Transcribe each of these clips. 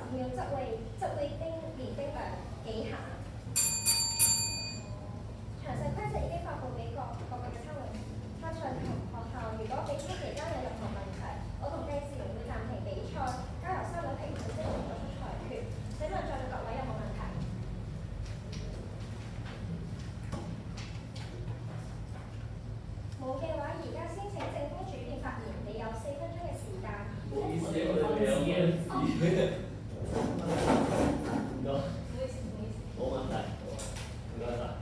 秒則會連冰兩幾下。詳細規則已經發布俾各個嘅參賽學校。如果比賽期間有任何問題，我同計時員會暫停比賽，交由3位評審即時作出裁決。請問在座各位有冇問題？冇嘅話，而家先請政風主任發言，你有4分鐘嘅時間。 唔好意思，我哋有嘢事。唔該。冇問題，唔該晒。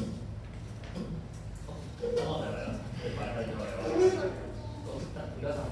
等我嚟啦，你快啲嚟啦。好，得，唔該晒。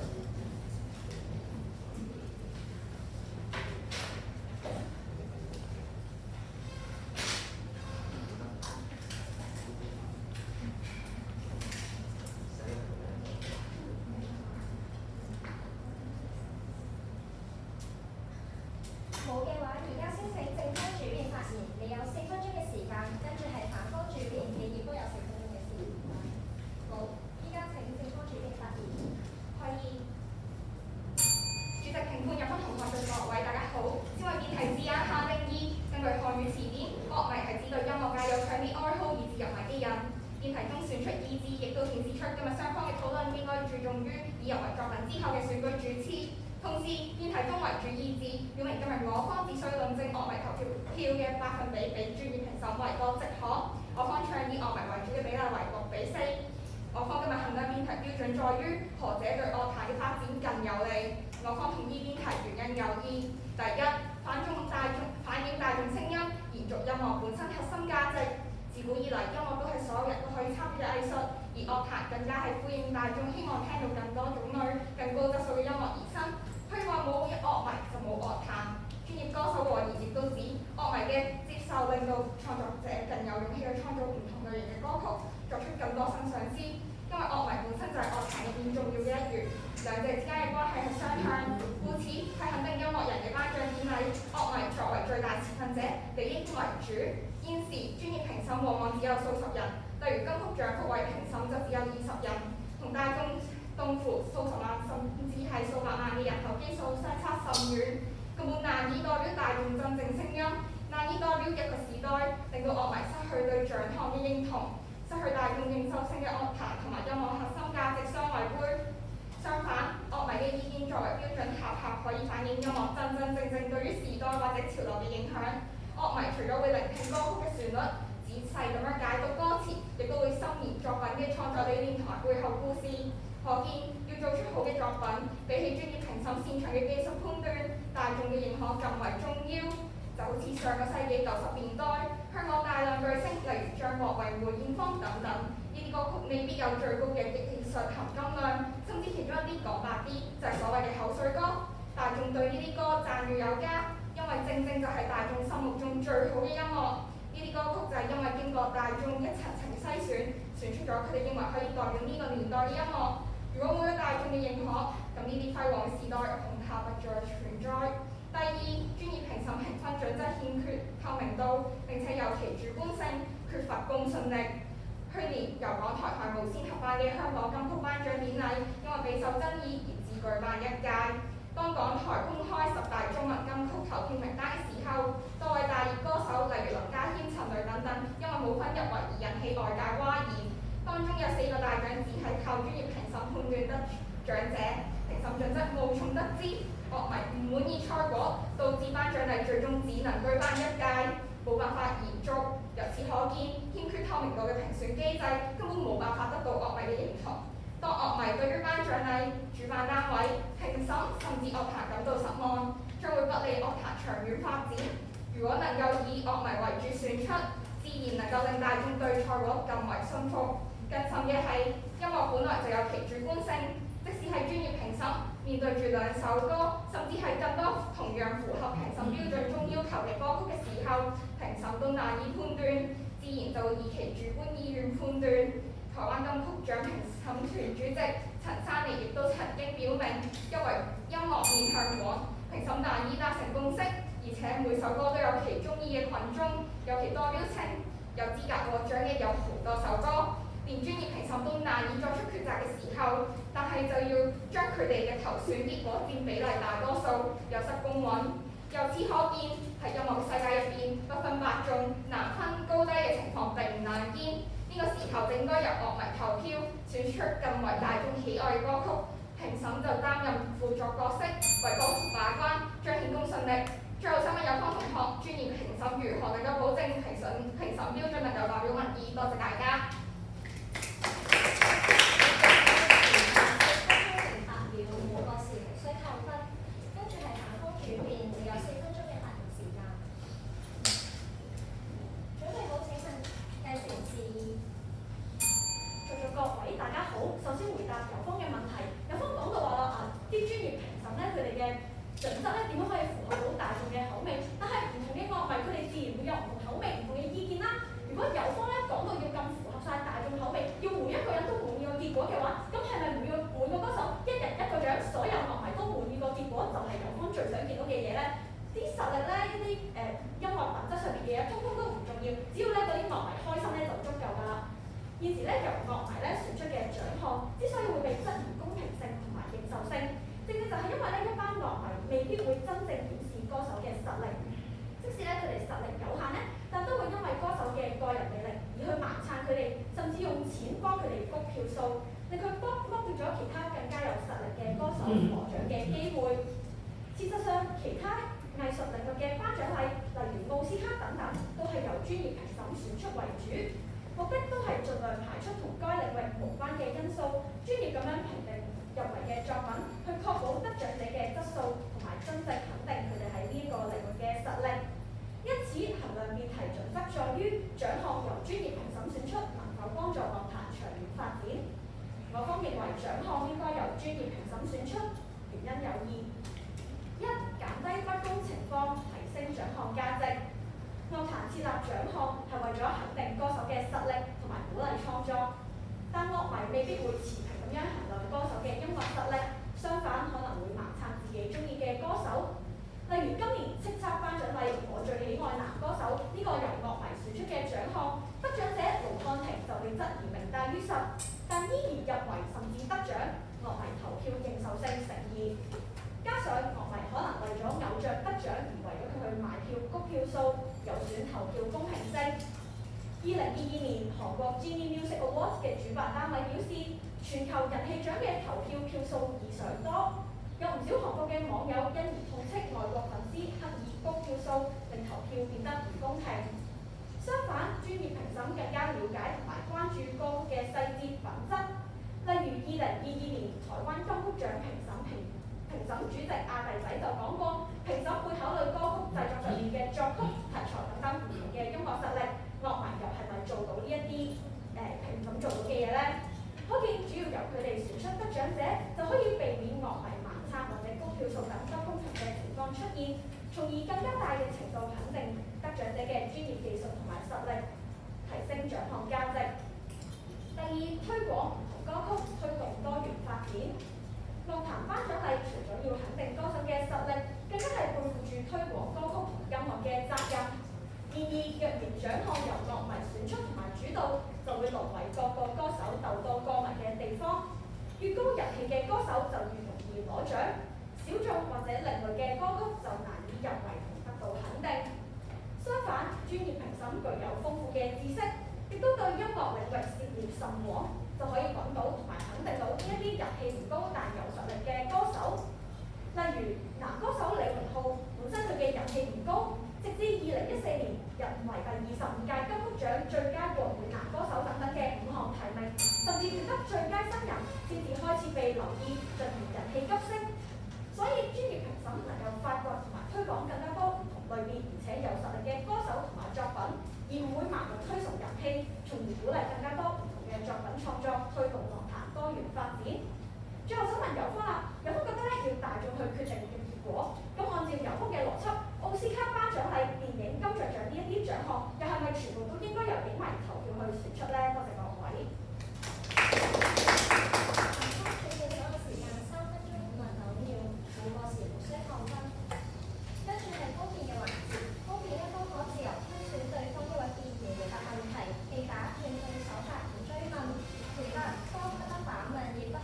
冇嘅話，而家先請正方主辯發言，你有4分鐘嘅時間，跟住係反方主辯，你亦都有4分鐘嘅時間。好，依家請正方主辯發言。開議。 主席、評判、入分同學對各位大家好。先為辯題字眼下定義。根據漢語詞典，樂迷係指對音樂界有強烈愛好以至入迷嘅人。辯題中選出意志，亦都顯示出今日雙方嘅討論應該注重於以入圍作品之後嘅選舉主次。同時，辯題中為主意志，表明今日我方只需論證樂迷投票嘅百分比比專業評審為多即可。我方倡議樂迷為主嘅比例為6:4。我方今日衡量辯題標準在於何者對樂壇嘅發展更有利。我方同意辯題原因有二：第一，反映大眾聲音，延續音樂本身核心價值。自古以嚟，音樂都係所有人都可以參與嘅藝術，而樂壇更加係呼應大眾希望聽到更多種類、更高質素嘅音樂而生。可以話冇樂迷就冇樂壇。專業歌手和言亦都指樂迷嘅接受令到創作者更有勇氣去創造唔同類型嘅歌曲，作出更多新嘗試。因為樂迷本身就係樂壇入面重要嘅一員，兩者之間嘅關係係雙向，故此喺肯定音樂人嘅頒獎典禮，樂迷作為最大持份者，理應為主。現時專業評審往往只有數十人，例如金曲獎福委評審就只有20人，同大眾動乎數十萬甚至係數百萬嘅人口基數相差甚遠，根本難以代表大眾真正聲音，難以代表一個時代，令到樂迷失去對獎項嘅認同，失去大眾認受性嘅樂壇同埋音樂核心價值相違背。相反，樂迷嘅意見作為標準巧合，可以反映音樂真正對於時代或者潮流嘅影響。樂迷除咗會聆聽歌曲嘅旋律，仔細咁樣解讀歌詞，亦都會深研作品嘅創作理念同埋背後故事。可見要做出好嘅作品，比起專業評審擅長嘅技術判斷，大眾嘅認可更為重要。就好似上個世紀90年代，香港大量巨星，例如張國榮、梅艷芳等等，呢啲歌曲未必有最高嘅技術含金量，甚至其中一啲講白啲，就係所謂嘅口水歌。大眾對呢啲歌讚譽有加，因為正就係大眾心目中最好嘅音樂。呢啲歌曲就係因為經過大眾一層層篩選，選出咗佢哋認為可以代表呢個年代嘅音樂。如果冇咗大眾嘅認可，咁呢啲輝煌時代恐怕不再存在。第二，專業評審評分準則欠缺透明度，並且尤其主觀性，缺乏公信力。去年由港台同無線合辦嘅香港金曲頒獎典禮，因為備受爭議而自舉辦一屆。當港台公開10大中文金曲投票名單嘅時候，多位大熱歌手，例如林家謙、陳蕾等等，因為冇分入圍而引起外界譁言。當中有4個大獎只係靠專業評審判斷得獎者，評審準則無從得知，樂迷唔滿意賽果，導致頒獎禮最終只能舉辦一屆，冇辦法延續。由此可見，欠缺透明度嘅評選機制根本冇辦法得到樂迷嘅認同。當樂迷對於頒獎禮、主辦單位、評審甚至樂壇感到失望，將會不利樂壇長遠發展。如果能夠以樂迷為主選出，自然能夠令大眾對賽果更為信服。更甚嘅係，音樂本來就有其主觀性，即使係專業評審，面對住2首歌，甚至係更多同樣符合評審標準中要求嘅歌曲嘅時候，評審都難以判斷，自然就會以其主觀意願判斷。台灣金曲獎評審團主席陳珊妮亦都曾經表明，因為音樂面向廣，評審難以達成共識，而且每首歌都有其中意嘅群眾，有其代表性，有資格獲獎嘅有好多首歌。連專業評審都難以作出抉擇嘅時候，但係就要將佢哋嘅投選結果佔比例大多數，有失公允。 由此可見，喺音樂嘅世界入邊，不分伯仲、難分高低嘅情況並唔難見。呢個時候應該由樂迷投票，選出更為大眾喜愛嘅歌曲，評審就擔任輔助角色，為歌曲把關，彰顯公信力。最後想問有方同學，專業評審如何能夠保證評審標準能夠代表民意？多謝大家。現時由樂迷選出嘅獎項，之所以會被質疑公平性同埋認受性，正正就係因為一班樂迷未必會真正檢視歌手嘅實力，即使佢哋實力有限但都會因為歌手嘅個人魅力而去盲撐佢哋，甚至用錢幫佢哋谷票數，令佢剝奪咗其他更加有實力嘅歌手獲獎嘅機會。事實上，其他藝術領域嘅頒獎禮，例如奧斯卡等等，都係由專業評審選出為主。目的都係盡量排出同該領域無關嘅因素，專業咁樣評定入圍嘅作品，去確保得獎者嘅質素同埋真正肯定佢哋喺呢一個領域嘅實力。因此，衡量辯題準則在於獎項由專業評審選出能否幫助樂壇長遠發展。我方認為獎項應該由專業評審選出，原因有二：一、減低不公情況，提升獎項價值。樂壇設立獎項係為咗肯定歌手嘅實力同埋鼓勵創作，但樂迷未必會持平咁樣衡量歌手嘅音樂實力，相反可能會盲撐自己中意嘅歌手。例如今年叱咤頒獎禮我最喜愛男歌手呢個由樂迷選出嘅獎項，得獎者盧瀚霆就被質疑名大於實，但依然入圍甚至得獎，樂迷投票認受性成疑。加上樂迷可能為咗偶像得獎而為咗佢去買票谷票數，有損投票公平性。2022年韓國 Genie Music Awards 嘅主辦單位表示，全球人氣獎嘅投票票數異常多，有唔少韓國嘅網友因而痛斥外國粉絲刻意谷票數，令投票變得唔公平。相反，專業評審更加了解同埋關注歌曲嘅細節品質，例如2022年台灣金曲獎評審主席阿弟仔就講過，評審會考慮歌曲製作上面嘅作曲、題材等等唔同嘅音樂實力，樂迷又係咪做到呢一啲評審做到嘅嘢呢？可見主要由佢哋選出得獎者，就可以避免樂迷盲撐或者谷票數等不公平嘅情況出現，從而更加大嘅程度肯定得獎者嘅專業技術同埋實力，提升獎項價值。第二，推廣唔同歌曲，推動多元發展。樂壇頒獎禮除咗要肯定歌手嘅實力，更加係背負住推廣歌曲同音樂嘅責任。然而，若然獎項由樂迷選出同埋主導，就會淪為各個歌手鬥多歌迷嘅地方。越高人氣嘅歌手就越容易攞獎，小眾或者另類嘅歌曲就難以入圍同得到肯定。相反，專業評審具有豐富嘅知識，亦都對音樂領域涉獵甚廣，就可以揾到同埋肯定到呢一啲人氣唔高但有實力嘅歌手。例如男歌手李榮浩，本身佢嘅人氣唔高，直至2014年入圍第25屆金曲獎最佳國語男歌手等等嘅5項提名，甚至奪得最佳新人，先至開始被留意，進而人氣急升。所以專業評審能夠發掘同埋推廣更加多唔同類別而且有實力嘅歌手同埋作品，而唔會盲目推崇人氣，從而鼓勵更加多唔同嘅作品創作，推動樂壇多元發展。最後想問有方啦，有方覺得要大眾去決定嘅結果，咁按照有方嘅邏輯，奧斯卡頒獎禮、電影金像獎呢一啲獎項，又係咪全部都應該由影迷投票去選出呢？多謝各位。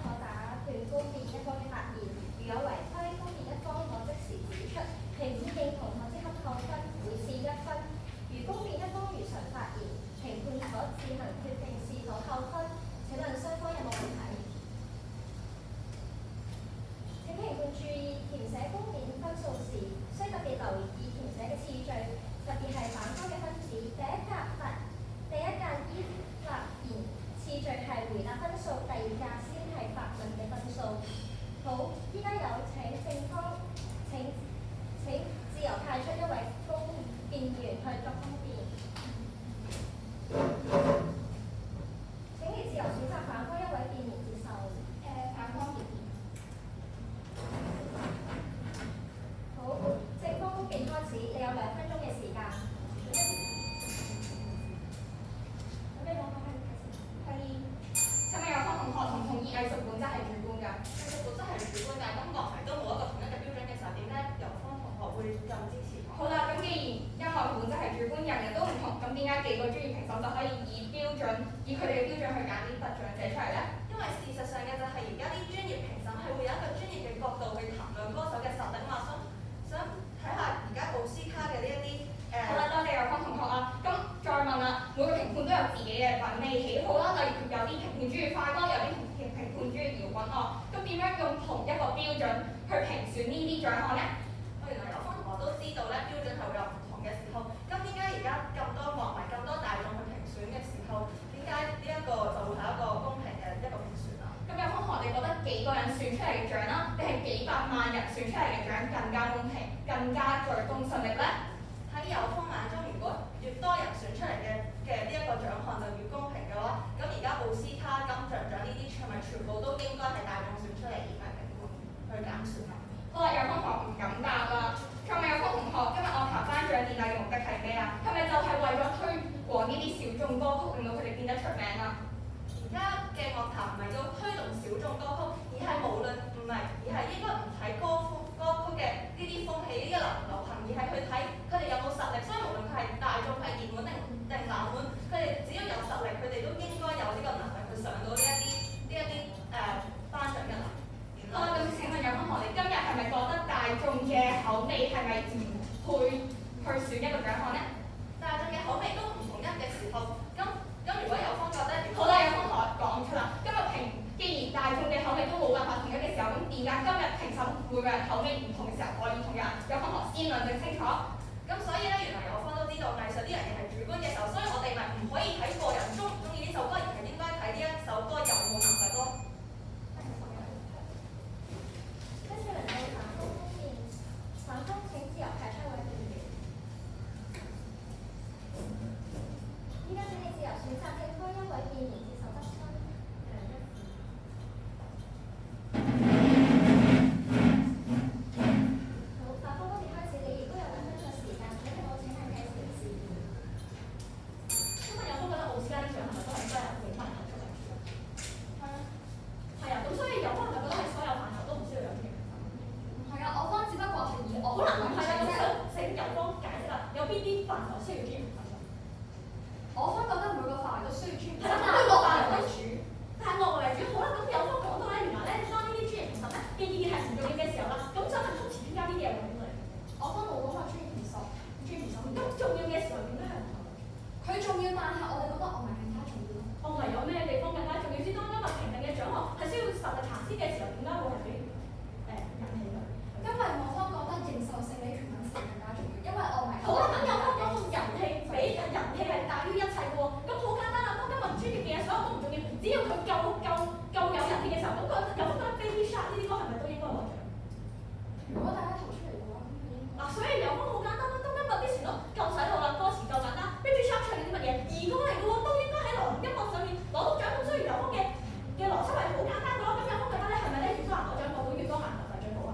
如有違規，方面一方可即時指出，其五競爭自行決定是否扣分。請問雙方有冇問題？請評判注意填寫公點分數時，需特別留意填寫嘅次序，特別係反方嘅分子。第一格依發言次序係回答分數，第二格先係發問嘅分數。好，依家有請正方請自由派出一位公辯員去作公辯。請你自由選擇反方一位辯員接受。 反方辯言。 好，正方公辯開始，你有2分鐘嘅時間。有咩講法可以解釋？ 係咪有方同學同唔同意藝術本質係主觀㗎？ 藝術本質係主觀，但係咁樂迷都冇一個統一嘅標準嘅時候，點解由方同學會咁支持？ 好啦，咁既然音樂本質係主觀，人人都唔同，咁點解幾個專業評審就可以以佢哋嘅標準去揀啲得獎者出嚟咧？ 因為事實上嘅就係而家啲專業評審係會有一個專業嘅角度去談論歌手嘅實力嘛，想睇下而家奧斯卡嘅呢一啲好啦，多謝有方同學啊。咁再問啦，每個評判都有自己嘅品味喜好啦，例如有啲評判中意快歌，有啲評判中意搖滾樂。咁點樣用同一個標準去評選呢啲獎項咧？ 原來有方同學都知道咧，標準係會有唔同嘅時候。咁點解而家咁多樂迷、咁多大眾去評選嘅時候，點解呢一個就會係一個公平嘅一個評選啊？ 咁有方同學，你覺得幾個人選出嚟嘅獎啦，定係幾百萬人選出嚟嘅獎更加公平、更加具公信力咧？ 喺有方眼中，如果越多人選出嚟嘅呢一個獎項就越公平嘅話，咁而家奧斯卡、金像獎呢啲係咪全部都應該係大眾選出嚟而唔係評判去揀選啊？ 好啦，有方同學唔敢答啦。係咪有方同學今日樂壇頒獎典禮嘅目的係咩啊？係咪就係為咗推廣呢啲小眾歌曲，令到佢哋變得出名啊？ 而家嘅樂壇唔係要推動小眾歌曲，而係應該唔睇歌曲嘅呢啲風氣，呢個流行，而係去睇佢哋有冇實力。所以無論佢係大眾係熱門定冷門，佢哋只要有實力，佢哋都應該有呢個能力去上到呢一啲頒獎嘅能力。 好啦，咁請問有方同學，你今日係咪覺得大眾嘅口味係咪唔配去選一個獎項咧？ 大眾嘅口味都唔統一嘅時候，咁如果有方覺得， 好啦，有方同學講出啦。既然大眾嘅口味都冇辦法統一嘅時候，咁點解今日評審每個人口味唔同嘅時候可以統一？有方同學先論證清楚。 咁所以咧，原來有方都知道藝術呢樣嘢係主觀嘅時候，所以我哋咪唔可以睇個人中唔中意呢首歌，而係應該睇呢一首歌有冇能力咯。 跟住輪到反方公辯，反方請自由派出一位辯員。依家請你自由選擇正方一位辯員接受質詢。好，反方公辯開始，你亦都有2分鐘時間。請我請問計時事。 因為有方覺得奧斯卡啲獎係咪都係應該由影評人出嚟嘅？係啊，咁所以有方係咪覺得係所有範疇都唔需要有專業評審？ 唔係啊，我方只不過係以我可能唔係啊，咁想請有方解釋啦，有邊啲範疇需要專業評審㗎？ 我方覺得每個範圍都需要專業評審， 係啦， 但係樂為為主。 但係樂為為主，好啦，咁有方講到咧，原來咧，當呢啲專業評審咧嘅意見係唔重要嘅時候啦，咁想問通識專家呢啲嘢會點嚟？ 我方冇講話專業評審， 專業評審咁重要嘅時候點解係唔同？ 佢重要，但係我哋覺得樂迷更加重要咯。 樂迷有咩地方更加重要先？當今日評定嘅獎項係需要實力行先嘅時候，點解會係俾引起佢？ 因為我方覺得認受性比權威性更加重要，因為樂迷好啦，咁有方講到人氣比人氣係大於一切嘅喎，咁好簡單啦。當今日專業嘅嘢所有都唔重要，只要佢夠有人氣嘅時候，咁佢有方覺得 Baby Shark 呢啲歌係咪都應該攞獎？ 如果大家投出嚟嘅話，咁佢應該嗱，所以有方好簡單啦。當今日啲旋律夠洗腦啦，歌詞夠簡單 ，Baby Shark 唱緊啲乜嘢？兒歌嚟嘅喎，都應該喺流行音樂上面攞到獎。咁所以有方嘅邏輯係好簡單嘅咯。咁有方覺得咧，係咪咧越多人攞獎，攞到越多顏頭就係最好啊？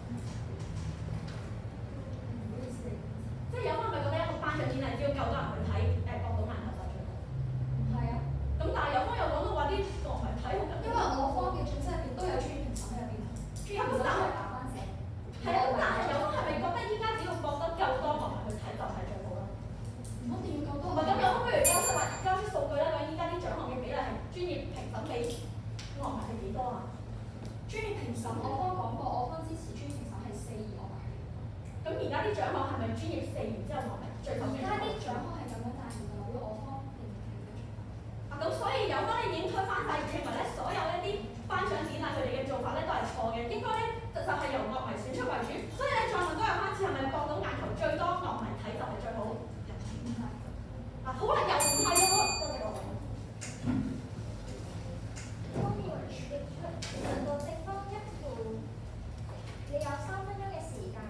即係有方係咪覺得一個頒獎典禮只要夠多人去睇，博到顏頭就係最好？ 係啊。 咁但係有方又講到話啲樂迷睇好緊， 因為我方嘅準則入邊都有專業評審喺入邊，專業評審係打翻者。 係啊，但係有方係咪覺得依家只要覺得夠多樂迷去睇就係最好啦？ 唔一定要夠多。 唔係咁，有方不如交出數據啦，講依家啲獎項嘅比例係專業評審比樂迷係幾多啊？ 專業評審我方講過，我方支持專業評審係4，而樂迷係6。 咁而家啲獎項係咪專業4，然之後樂迷最後而家啲獎項係咁樣，但係唔代表我方並唔係呢個獎項。 有方咧已經推翻晒，認為咧所有呢啲頒獎典禮佢哋嘅做法咧都係錯嘅，應該咧就係由樂迷選出為主。所以咧再問多個翻次係咪博到眼球最多樂迷睇就係最好？嗱，好啦，又唔係喎，多謝各位。 方面為主的出，輪到正方一副，你有3分鐘嘅時間。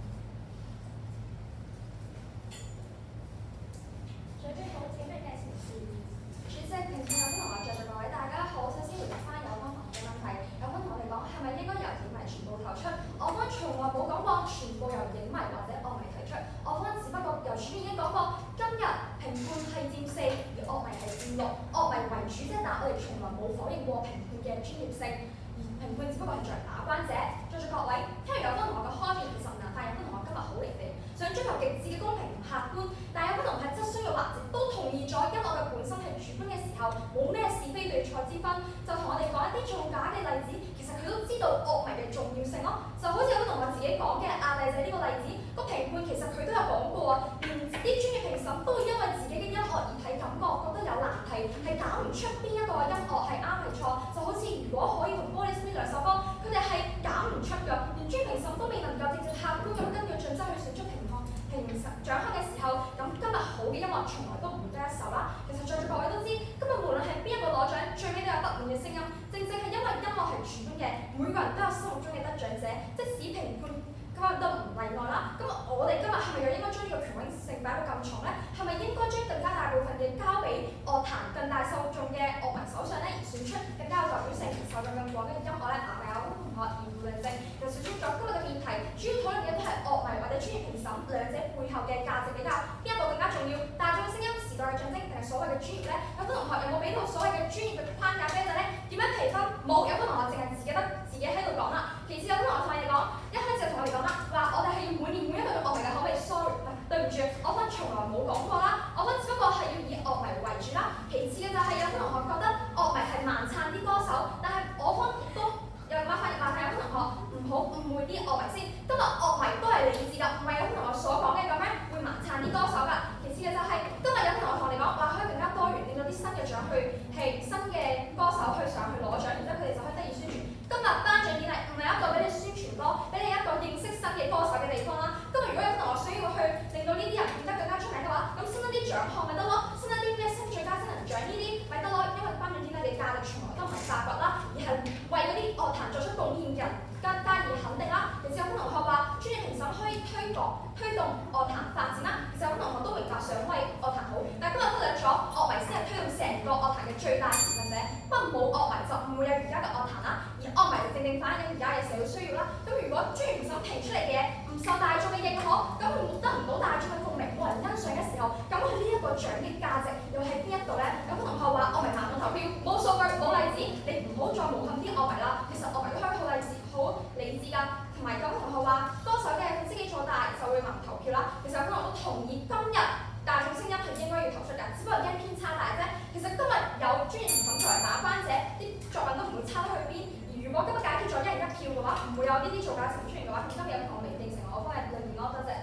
準備好請你嘅前事。 主席，平時有啲同學在座各位大家好，首先回答翻有方同學嘅問題。有方同我哋講係咪應該由影迷全部投出？我方從來冇講過全部由影迷或者樂迷提出，我方只不過由主編已經講過，今日評判係佔4，而樂迷係佔6，樂迷為主啫，但我哋從來冇否認過評判嘅專業性，而評判只不過係作為把關者。在座各位，聽完有方同學嘅開面，其實唔難發現有方同學今日好離地，想追求極致嘅公平同客觀，但有方同學質詢嘅環節都同意咗音樂嘅本身係主觀嘅時候，冇咩是非對錯之分，就同我哋講一啲造假嘅例子，其實佢都知道樂迷嘅重要性咯。就好似有同學自己講嘅亞麗仔呢個例子，個評判其實佢都有講過啊，連啲專業評審都會因為自己嘅音樂而睇感覺，覺得有難題，係揀唔出邊一個音樂係啱係錯。就好似如果可以同玻璃心呢兩首歌，佢哋係揀唔出㗎，連專業評審都未能夠直接客觀咁根據準則去選出獎項嘅時候，咁今日好嘅音樂從來都唔會得一首啦。其實在座各位都知，今日無論係邊一個攞獎，最尾都有不滿嘅聲音。正正係因為音樂係主觀嘅，每個人都有心目中嘅得獎者，即使評判今日都唔例外啦。咁我哋今日係咪又應該將呢個權威性擺到咁重咧？係咪應該將更加大部分嘅交俾樂壇更大受眾嘅樂迷手上咧，而選出更加有代表性、受眾更廣嘅音樂咧？嗱，有同學言無論證，就選出咗今日嘅辯題，主要討論嘅都係樂迷或者專業評審兩者背後嘅價值比較，邊一個更加重要？大眾嘅聲音、時代嘅象徵，定係所謂嘅專業咧？有啲同學有冇俾到所謂嘅專業嘅框架俾你咧？點樣評分？冇，有啲同學淨係自己喺度講啦。其次有啲同學同你講，一開始就同我哋講啦，話我哋係要每年每一個樂迷嘅口味 ，sorry， 對唔住，我方從來冇講過啦，我方只不過係要以樂迷為主啦。其次嘅就係有啲同學覺得樂迷係盲撐啲歌手，但係我方亦都有麻煩有啲同學唔好誤會啲樂迷先，今日樂迷都係理智㗎，唔係有啲同學所講嘅咁樣會盲撐啲歌手㗎。其次嘅就係今日有啲同學同你講話可以更加多元，令到啲新嘅獎去係新嘅歌手去上去攞獎，然之後佢哋就可以得以宣傳。今日頒獎典禮唔係一個俾你宣傳歌，俾你一個認識新嘅歌手嘅地方啦。今日如果有同學想要去令到呢啲人變得更加出名嘅話，咁新一啲獎項咪得咯，新一啲咩新最佳新人獎呢啲咪得咯，因為頒獎典禮嘅價值從來都唔係發掘啦，而係為嗰啲樂壇作出貢獻嘅人加以肯定啦。其實有啲同學話專業評審可以推動樂壇發展啦，其實有啲同學都明白想為樂壇好，但係今日忽略咗樂迷先係推動成個樂壇嘅最大持份者，不過冇樂迷就唔會有而家嘅樂壇啦，而樂迷就正正反映而家嘅社會需要啦。咁如果專業評審提出嚟嘅嘢唔受大眾嘅認可，咁佢得唔到大眾嘅共鳴，冇人欣賞嘅時候，咁佢呢一個獎嘅價值又喺邊一度咧？有啲同學話樂迷盲目投票，冇數據冇例子，你唔好再誣陷啲樂迷啦。其實樂迷都可以好理智㗎，同埋有啲同學話歌手嘅粉絲基礎大就會盲投票啦。其實有啲同學都同意今日大眾聲音係應該要投出㗎，只不過因偏差大啫。其實今日有專業評審作為把關者，啲作品都唔會差得去邊。而如果今日解決咗1人1票嘅話，唔會有呢啲造假情出現嘅話，咁今日有同學未定成我方嘅論點咯，多謝。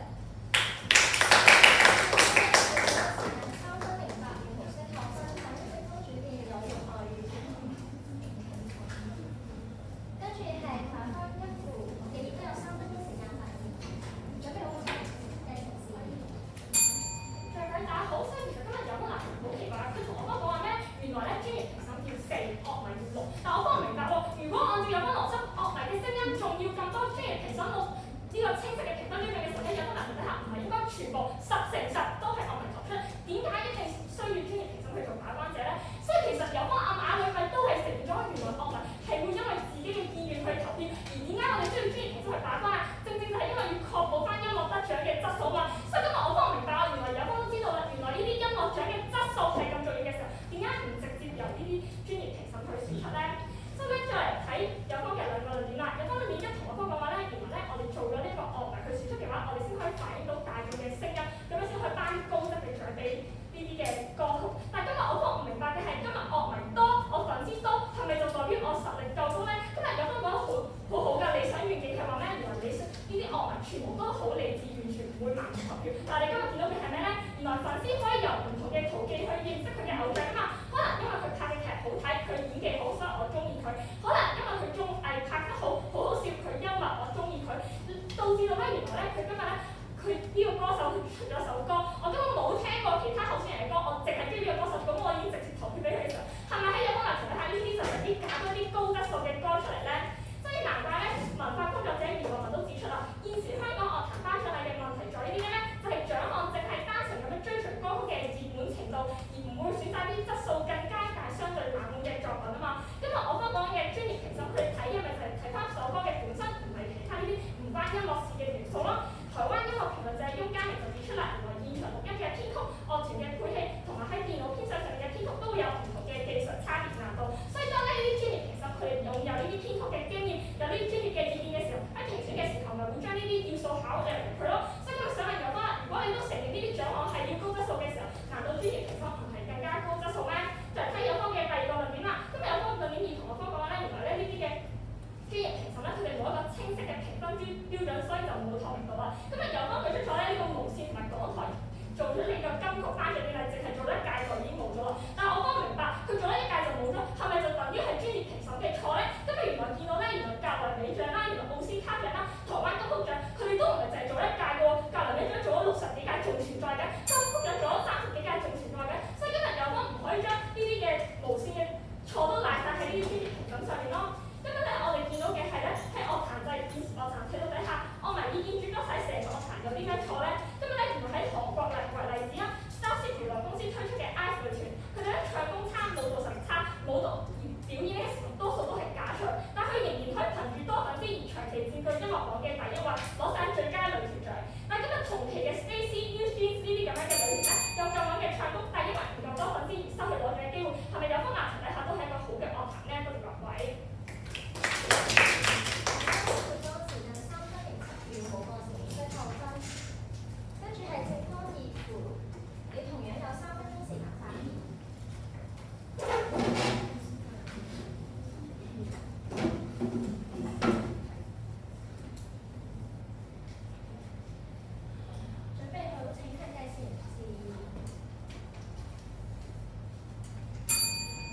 呢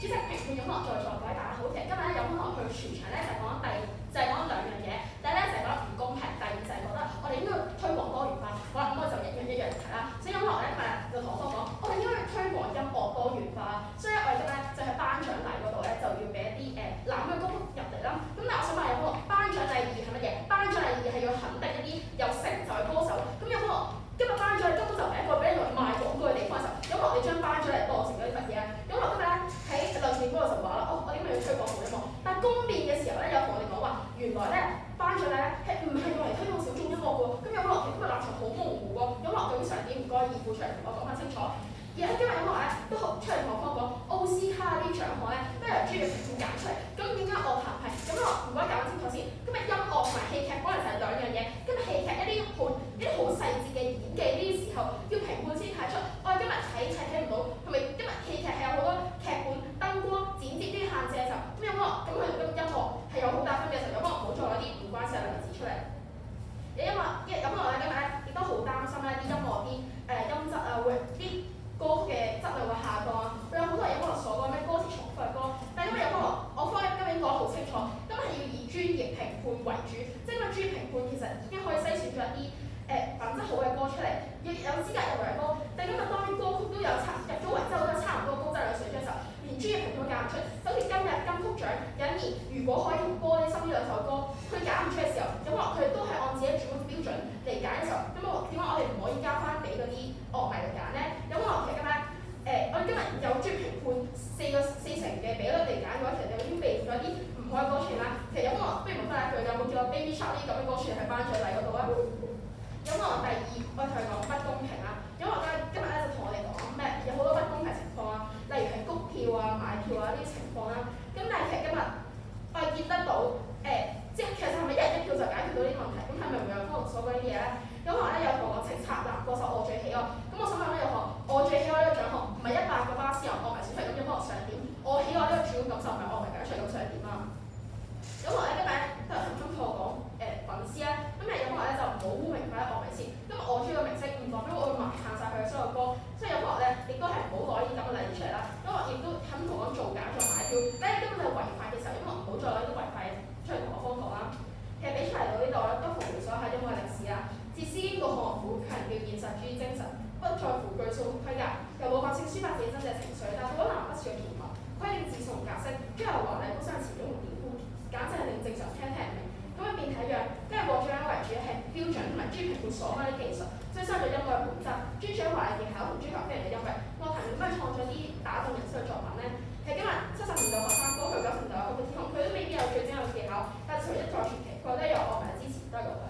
主席評判音樂在座各位大家好，其實今日咧有歡樂去全場咧就係講兩樣嘢，第一咧就係覺得唔公平，第二就係覺得我哋應該要推廣多元化。好啦，咁我就一樣嚟睇啦。所以音樂咧今日就同我講，我哋應該要推廣音樂多元化。所以我哋今日咧就喺頒獎禮嗰度咧就要俾一啲男嘅歌曲入嚟啦。咁但係我想問有歡樂頒獎禮意義係乜嘢？頒獎禮意義係要肯定一啲有成就嘅歌手。咁有歡樂今日頒獎禮根本就唔係一個俾人賣廣告嘅地方嘅時候，有歡樂你將頒獎禮當成咗啲乜嘢啊？有歡樂今日咧喺論辯嗰度就話啦，我點解要推廣好音樂？但係公辯嘅時候咧，有同我哋講話，原來咧頒獎禮咧係唔係用嚟推廣小眾音樂嘅喎？咁有歡樂其實今日立場好模糊喎。有歡樂究竟想點？唔該，義父出嚟同我講翻清楚。而喺今日音樂咧都出嚟同我講奧斯卡啲獎項咧都係由專業評判揀出嚟。咁點解樂壇係咁？我唔該搞清楚先。今日音樂同埋戲劇可能就係兩樣嘢。今日戲劇一啲好細節嘅演技呢啲時候要評判先睇出。我哋今日睇唔到，係咪今日戲劇係有好多劇本、燈光、剪接呢啲限制嘅時候，咁有歡樂咁佢嘅音樂係有好大分別嘅時候，有歡樂唔好再攞啲唔關事嘅例子出嚟。有歡樂咧今日咧亦都好擔心咧啲音樂啲音質啊會啲歌嘅質量會下降啊！佢有好多人有歡樂所講咩歌詞重複嘅歌，但係因為有歡樂，我方今日講得好清楚，今日係要以專業評判為主，即係因為專業評判其實已經可以篩選咗一啲品質好嘅歌出嚟，有資格入圍嘅歌。但係今日當啲歌曲都有入咗圍之後都有差唔多高質量水準嘅時候，連專業評判都揀唔出，就好似今日金曲獎有一年如果可以同玻璃心呢兩首歌，佢揀唔出嘅時候，有歡樂佢哋都係按自己主觀標準嚟揀嘅時候，咁點解我哋唔可以交翻俾嗰啲樂迷嚟揀咧？有歡樂其實今日我哋今日有專業評判四成嘅比率嚟揀嘅話，其實就已經避咗啲唔好嘅歌傳啦。其實有歡樂不如問翻一句，有冇叫我 Baby Shark 呢啲咁嘅歌傳喺頒獎禮嗰度啊？有歡樂第二，我哋同佢講不公平啦。因為今日咧就同我哋講咩？有好多不公平情況啊，例如係谷票啊、買票啊呢啲情況啦。咁但係其實今日我哋見得到即係其實係咪一人一票就解決到呢啲問題？咁係咪會有歡樂所講呢啲嘢咧？有歡樂咧有同我叱咤男歌手我最喜愛。咁我想問咧有學我最喜愛呢個獎項，唔係100個巴士人樂迷選出嚟咁有歡樂想點？我喜愛呢個主觀感受唔係樂迷揀出嚟咁想點啊？有歡樂咧今日都係同我講粉絲咧，咁有歡樂咧就唔好污名化啲樂迷先。因為我中意個明星唔代表我會埋撐晒佢嘅所有歌，所以有歡樂咧亦都係唔好攞呢啲咁嘅例子出嚟啦。因為亦都肯同我講造假再買票，咧根本就係違法嘅時候，因為唔好再攞啲違法嘅出嚟同我講啦。其實比出嚟到呢度咧，都回顧咗下音樂歷史啦。自詩經過漢樂府強調現實主義精神，不在乎句數規格，由老百姓抒發自己真正情緒，但好多南北朝嘅甜蜜，規定字數同格式，諸由華麗都相詞中同典故，簡直係令正常聽唔明。咁嘅變體樣，跟住獲獎為主係標準同埋專業評判所講啲技術，追收咗音樂嘅本質，專注喺華麗技巧同追求非人嘅音樂。樂壇點解創作啲打動人心嘅作品咧？係今日70年代學生哥去90年代有咁嘅天空，佢都未必有最精有技巧，但係隨一再傳奇，佢都有樂迷支持，多謝各位。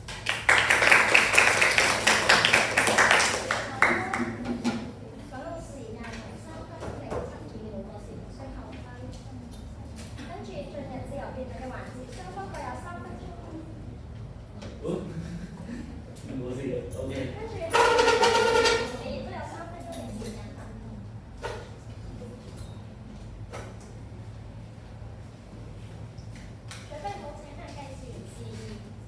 講到時間從3分07秒過時需後分，跟住進入自由辯論嘅環節，雙方各有3分鐘。 冇事嘅 ，OK。 跟住你亦都有3分鐘嘅時間等候。準備好請向計時員示意。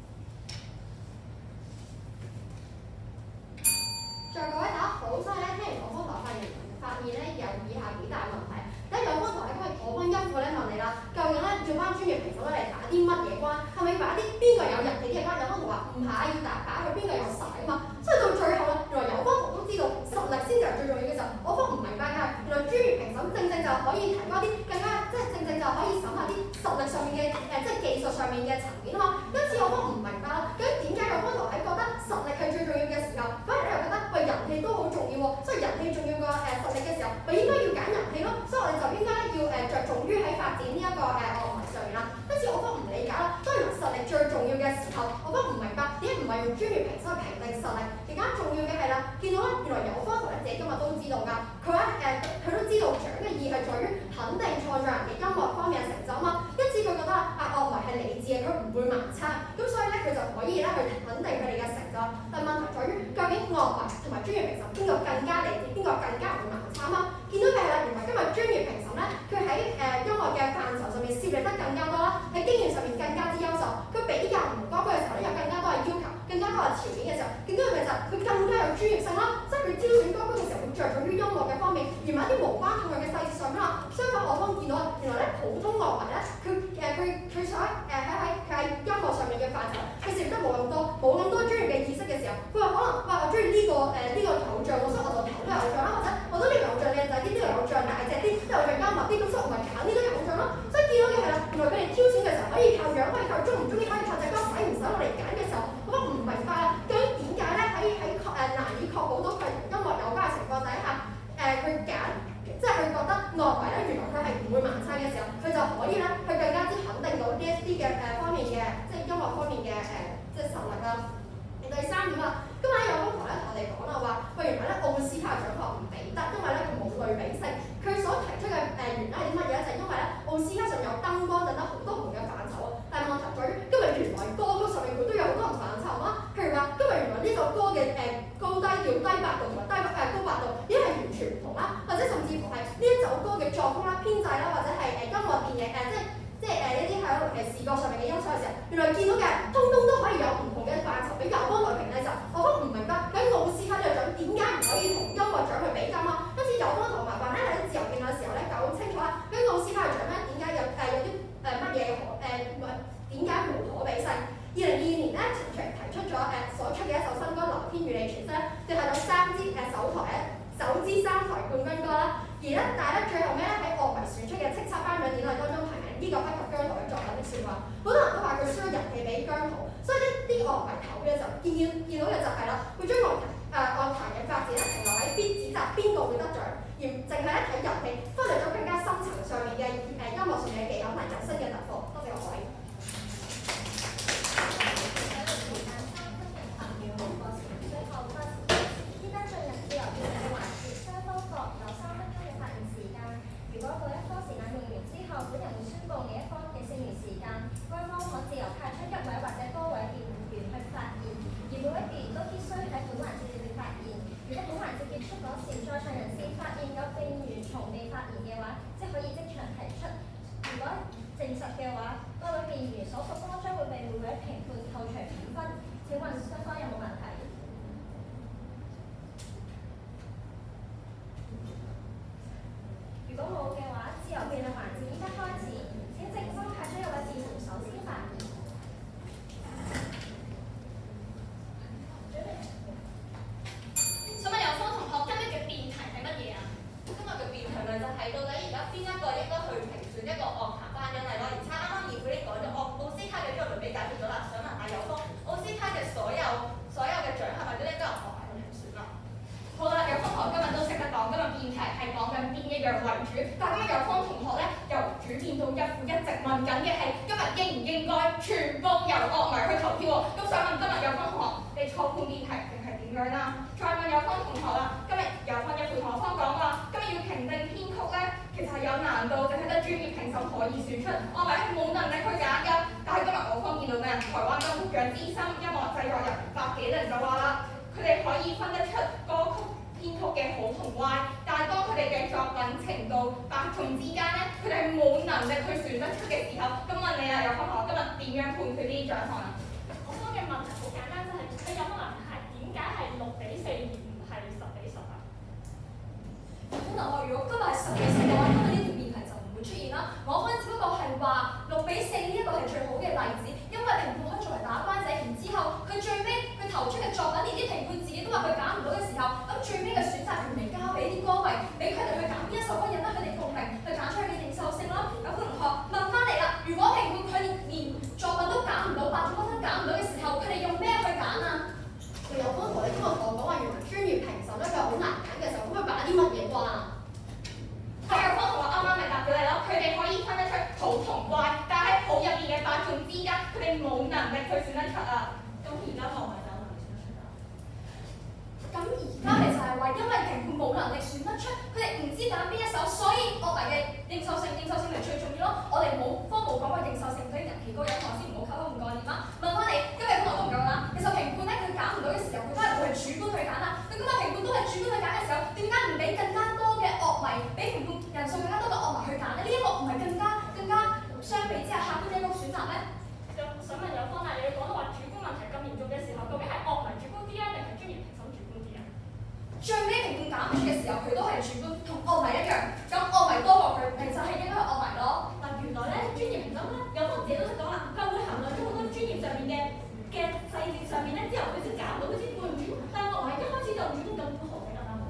在各位大家好，所以咧聽完我方台發現咧有以下幾大問題。第一，有方台咧，我班音課咧問你啦，究竟咧做班專業評審咧嚟打啲乜嘢關？係咪打啲邊個有人氣嘅關？有方台話唔係，要打佢邊個有實力啊嘛。所以到最後咧，原來有方台都知道實力先至係最重要嘅時候，我方唔明白嘅係原來專業評審正就可以提供啲更加正就可以審下啲實力上面嘅即係技術上面嘅層面啊嘛。因此我方唔明白啦，究竟點解有方台喺覺得實力係最重要嘅時候，反而咧又覺得喂人氣都好重要喎，所以人氣重要過實力嘅時候，咪應該要揀人氣咯。所以我哋就應該要着重於喺發展呢一個樂迷上面啦。因此我方唔理解啦，當然實力最重要嘅時候，我都唔明白點解唔係用專業評審去評定實力。更加重要嘅係啦，見到咧原來有方台咧自己今日都知道㗎，佢佢都知道獎嘅意義係在於肯定創作人嘅音樂方面嘅成就啊嘛。因此佢覺得樂迷係理智嘅，佢唔會盲測，咁所以咧佢就可以咧去肯定佢哋嘅成就。但問題在於究竟樂迷同埋專業評審邊個更加理智，邊個更加唔會盲測啊嘛？見到嘅係啦，原來今日專業評審咧，佢喺音樂嘅範疇上面涉獵得更加多啦，喺經驗上面更加之優秀。佢比較唔多嘅時候咧，有更加多嘅要求，更加多嘅條件嘅時候，更加嘅就係佢更加有專業性啦。即係佢挑選歌曲嘅時候，會着重於音樂嘅方面，而唔係一啲無關痛癢嘅細節上面啦。相反，我方啦，或者甚至乎係呢一首歌嘅作曲啦、編製啦，或者係音樂電影即係一啲喺視覺上面嘅因素嘅時候，原來見到嘅通通都可以有唔同嘅範疇俾有方來評咧就，我都唔明白究竟奧斯卡呢個獎點解唔可以同音樂獎去比較啊？因此有方同麻煩咧喺自由辯論嘅時候咧搞清楚啦，究竟奧斯卡嘅獎咧點解有啲乜嘢點解無可比性？2022年咧，陳卓提出咗所出嘅一首新歌《藍天與你傳聲》，奪下咗首支3台冠軍歌啦。但係咧最後尾咧喺樂迷選出嘅叱咤頒獎典禮當中排名呢個不及姜濤嘅作品的笑話，好多人都話佢輸咗人氣俾姜濤，所以呢啲樂迷投嘅時候見到嘅就係啦，會將樂壇嘅發展停留喺指責邊個會得獎，而淨係咧睇人氣，忽略咗更加深層上面嘅音樂上面嘅技巧同埋人生嘅突破。多謝各位。 如果嗰一科時間用完之後，本人會宣佈另一科嘅剩餘時間，該科可自由派出1位或者多位辯員去發言，而每位辯員都必須喺本環節裏面發言。如果本環節結束嗰時，在場人士發現有辯員從未發言嘅話，即可以即場提出。如果證實嘅話，該位辯員所屬科將會被每位評判扣除5分。請問雙方有冇問題？如果冇嘅話，自由辯論環節應該開始。請正方派出一位辯員首先發言。 想問有方同學今日嘅辯題係乜嘢啊？今日嘅辯題咪就係到底而家邊一個應該去評選一個樂壇頒獎禮咯？而且啱啱議會呢講咗奧斯卡嘅呢個類比解決咗啦。想問下有方，奧斯卡嘅所有嘅獎項係咪都應該由樂迷去評選啊？ 好啦，有方同學今日都識得講，今日辯題係講緊邊一樣為主，但係今日有方同學咧由主辯到一副一直問緊嘅係今日應唔應該全部由樂迷去投票喎？咁想問今日有方同學，你錯判辯題定係點樣啦？再問有方同學啦，今日有方一副同學方講話，今日要評定編曲咧，其實係有難度，淨係得專業評審可以選出，樂迷係冇能力去揀㗎。但係今日我方見到嘅台灣金曲獎資深音樂製作人百幾人就話啦，佢哋可以分得出歌曲編曲嘅好同壞，但係當佢哋嘅作品程度伯仲之間咧，佢哋係冇能力去選得出嘅時候，咁問你啊，有方學今日點樣判佢啲獎項啊？ 我方嘅問題好簡單，就係你有乜問題？點解係6:4而唔係10:10啊？ 可能我如果今日係10:10嘅話，今日呢條辯題就唔會出現啦。我方只不過係話6:4呢一個係最好嘅例子，因為評判可以作為把關者，然之後佢最尾佢投出嘅作品，連啲評判自己都話佢揀唔到嘅時候，咁最尾嘅選擇權嚟交俾啲歌迷，俾佢哋去揀邊一首歌引得佢哋共鳴，去揀出佢嘅認受性咯。有個同學問翻嚟啦，如果評判佢連作品都揀唔到，8種分揀唔到嘅時候，佢哋用咩去揀啊？ 有方同你今日同我講話，原來專業評審咧佢好難揀嘅時候，咁佢揀啲乜嘢關啊？ 係有方同學啱啱咪答咗你咯，佢哋可以分得出好同壞，但係喺好入面嘅伯仲之間，佢哋冇能力去選得出啊。 咁而家樂迷就有能力選得出㗎。 咁而家咪就係話，因為評判冇能力選得出，佢哋唔知揀邊一首，所以樂迷嘅認受性咪最重要咯。我哋冇講過認受性對人氣高有同學先唔好溝通唔過念啦。問翻你，今日方我唔夠啦。其實評判咧佢揀唔到嘅時候，佢都係會係主觀去揀啦。咁今日評判都係主觀去揀嘅時候，點解唔俾更加多嘅樂迷，俾評判人數更加多嘅樂迷去揀咧？呢一個唔係更加相比之下客觀嘅一個選擇咩？ 想問有方啊，你講到話主觀問題咁嚴重嘅時候，究竟係樂迷主觀啲啊，定係專業評審主觀啲啊？ 最尾評判揀唔出嘅時候，佢都係主觀，同樂迷一樣。咁樂迷多過佢，咪就係應該係樂迷咯。 嗱，原來咧專業評審咧，有方自己都識講啦，佢會衡量咗好多專業上面嘅細節上面咧，之後佢先揀到，佢先判斷。但係樂迷一開始就主觀咁何解咁啱喎？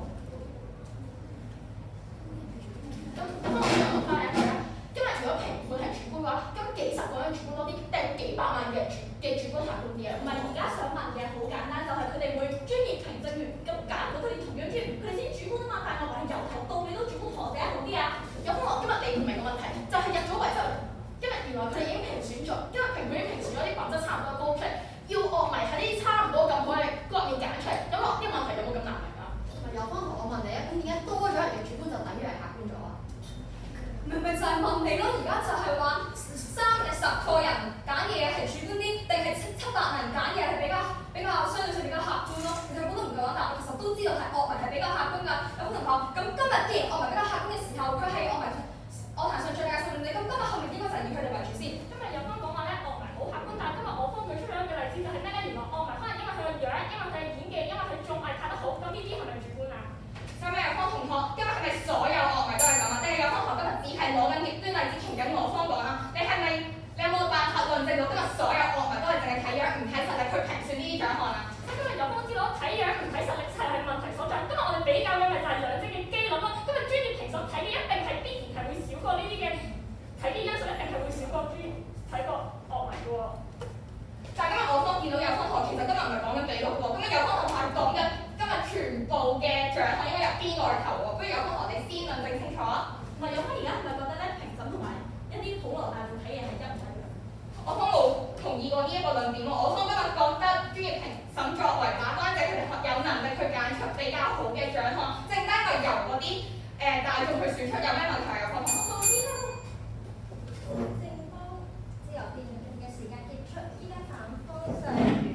咁我想問翻一句啦，今日如果評判係主觀嘅話，咁幾十個人主觀多啲，定幾百萬嘅主觀客觀啲啊？ 唔係而家想問嘅好簡單，就係佢哋會專業評證員咁揀唔到佢哋同樣專業，佢哋先主觀啊嘛。但係樂迷係由頭到尾都主觀，何者好啲啊？ 有方學今日你唔明個問題，就係入咗圍之後，今日原來佢哋已經評選咗，因為評判已經評選咗啲品質差唔多嘅歌出嚟，要樂迷喺呢啲差唔多咁好嘅歌要揀出嚟，咁呢個問題有冇咁難明啊？ 有方同我問你啊，咁點解多咗人嘅主觀就等於係客觀咗啊？ 明明就係問你咯，而家就係話10個人揀嘅嘢係主觀啲，定係700人揀嘅係比較相對上比較客觀咯。其實我都唔夠膽答，其實都知道係樂迷係比較客觀㗎。有好多同學，咁今日既然樂迷比較客觀嘅時候，佢係樂迷樂壇上最大嘅受眾者，咁今日係咪應該就係以佢哋為主先？ 今日有方講話咧，樂迷好客觀，但係今日我方舉出咗一個例子就係咩咧？原來樂迷可能因為佢個樣，因為佢嘅演技，因為佢綜藝拍得好，咁呢啲係咪主觀啊？ 咁有方同學，今日係咪所有樂迷都係咁啊？定係有方同學今日只係攞緊極端例子同緊我方講啊？你有冇辦法論證到今日所有樂迷都係淨係睇樣唔睇實力去評選呢啲獎項啊？ 今日有方知道睇樣唔睇實力係問題所在。今日我哋比較嘅咪就係兩者嘅機率咯。今日專業評審睇嘅一定係必然係會少過呢啲嘅睇啲因素，一定係會少過睇個樂迷嘅喎。 但係今日我方見到有方同學其實今日唔係講緊紀錄喎，今日有方同學係講緊今日全部嘅獎項應該由邊個去投喎？不如有方同學你先論證清楚啊！ 唔係有方而家係咪覺得咧評審同埋一啲普羅大眾睇嘢係一唔一樣？ 我方冇同意過呢一個論點喎，我方今日覺得專業評審作為把關者，佢哋有能力去揀出比較好嘅獎項，剩低咪由嗰啲大眾去選出，有咩問題啊？有方同學？ 正方自由辯論嘅時間結束，依家反方上瑜。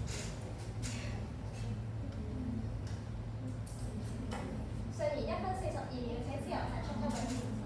上瑜1分42秒，請自由提出多位選手。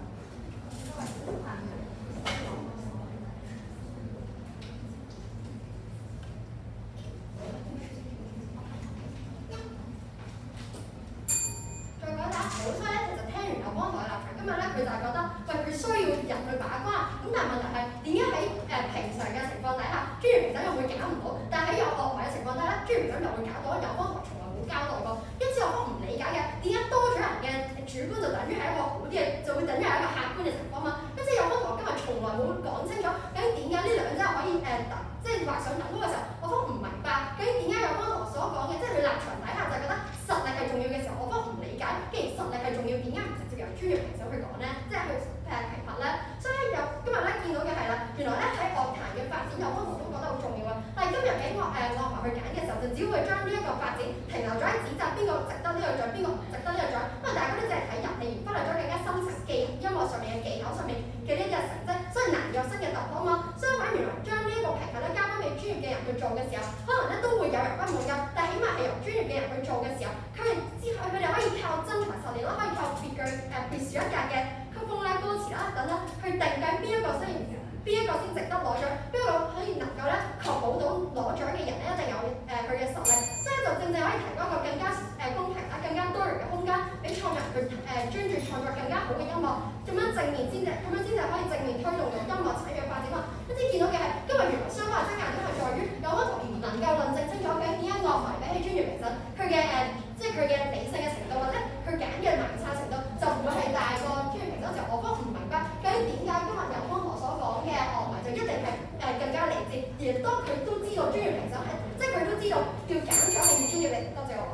再講打好，所以咧其實聽完有方同嘅立場，今日咧佢就係覺得，喂佢需要人去把關，咁但係問題係點解喺平常嘅情況底下，專業評審又會揀唔到，但係喺有樂迷嘅情況底下咧，專業評審又會揀到，有方同從來冇交代過，因此有方唔理解嘅，點解多咗人嘅主觀就等於係一個好啲嘅，就會等於係一個客觀嘅情況嘛？因此有方同今日從來冇講清楚，究竟點解呢兩者可以即係畫上等號嘅時候，我方唔明白究竟點解有方同所講嘅，即係佢立場底下就係覺得實力係重要嘅時候，我方唔理解，既然實力係重要，點解唔直接由專業評審去講咧？即係去評核咧？所以有今日咧見到嘅係啦，原來咧喺樂壇嘅發展，有方同都覺得好重要啊。但係今日俾樂迷去揀嘅時候，就只會將呢一個發展停留咗喺指責邊個值得呢個獎，邊個唔值得呢個獎，因為大家都淨係睇人氣，而忽略咗更加深層音樂上面嘅技巧上面嘅呢啲成績，所以難有新嘅突破啊嘛。相反，原來將呢一個評核咧交翻俾專業嘅人去做嘅時候，可能咧都會有人不滿㗎，但係起碼係由專業嘅人去做嘅時候，佢哋可以靠真材實料啦，可以靠別樹一格嘅曲風啦、歌詞啦等等，去定計邊一個先值得攞獎，邊個可以能夠咧確保到攞獎嘅人咧一定有佢嘅實力，所以就正正可以提供一個更加公平啦、更加多元嘅空間，俾創作人去專注創作更加好嘅音樂，咁樣先至可以正面推動到音樂產業嘅發展嘛。一啲見到嘅係今日原來雙方嘅爭拗都係在於有方同唔能夠論證清楚究竟點解樂迷比起專業評審佢嘅即係佢嘅理性嘅程度或者佢揀嘅盲測程度就唔會係大過專業評審嘅時候，我方唔明白究竟點解今日有方所講嘅樂迷就一定係更加理智，而當佢都知道專業評審係即係佢都知道要揀咗係要專業嚟。多謝各位。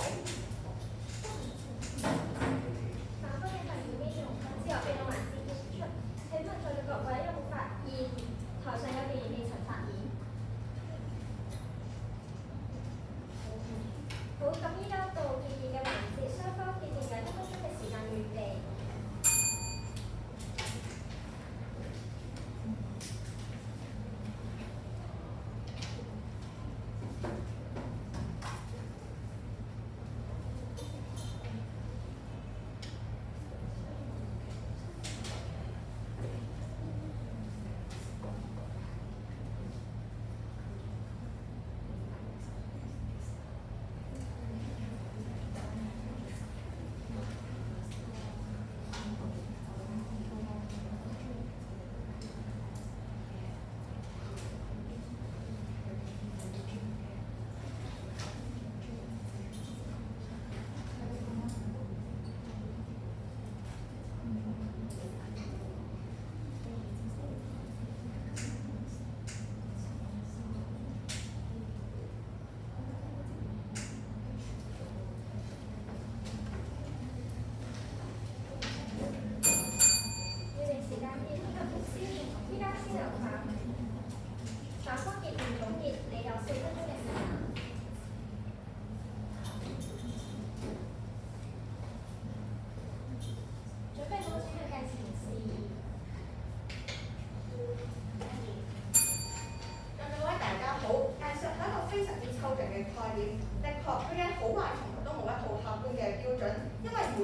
反方嘅發言已經用自由辯論環節結束，請問在座各位有冇發言？台上有議員未曾發言。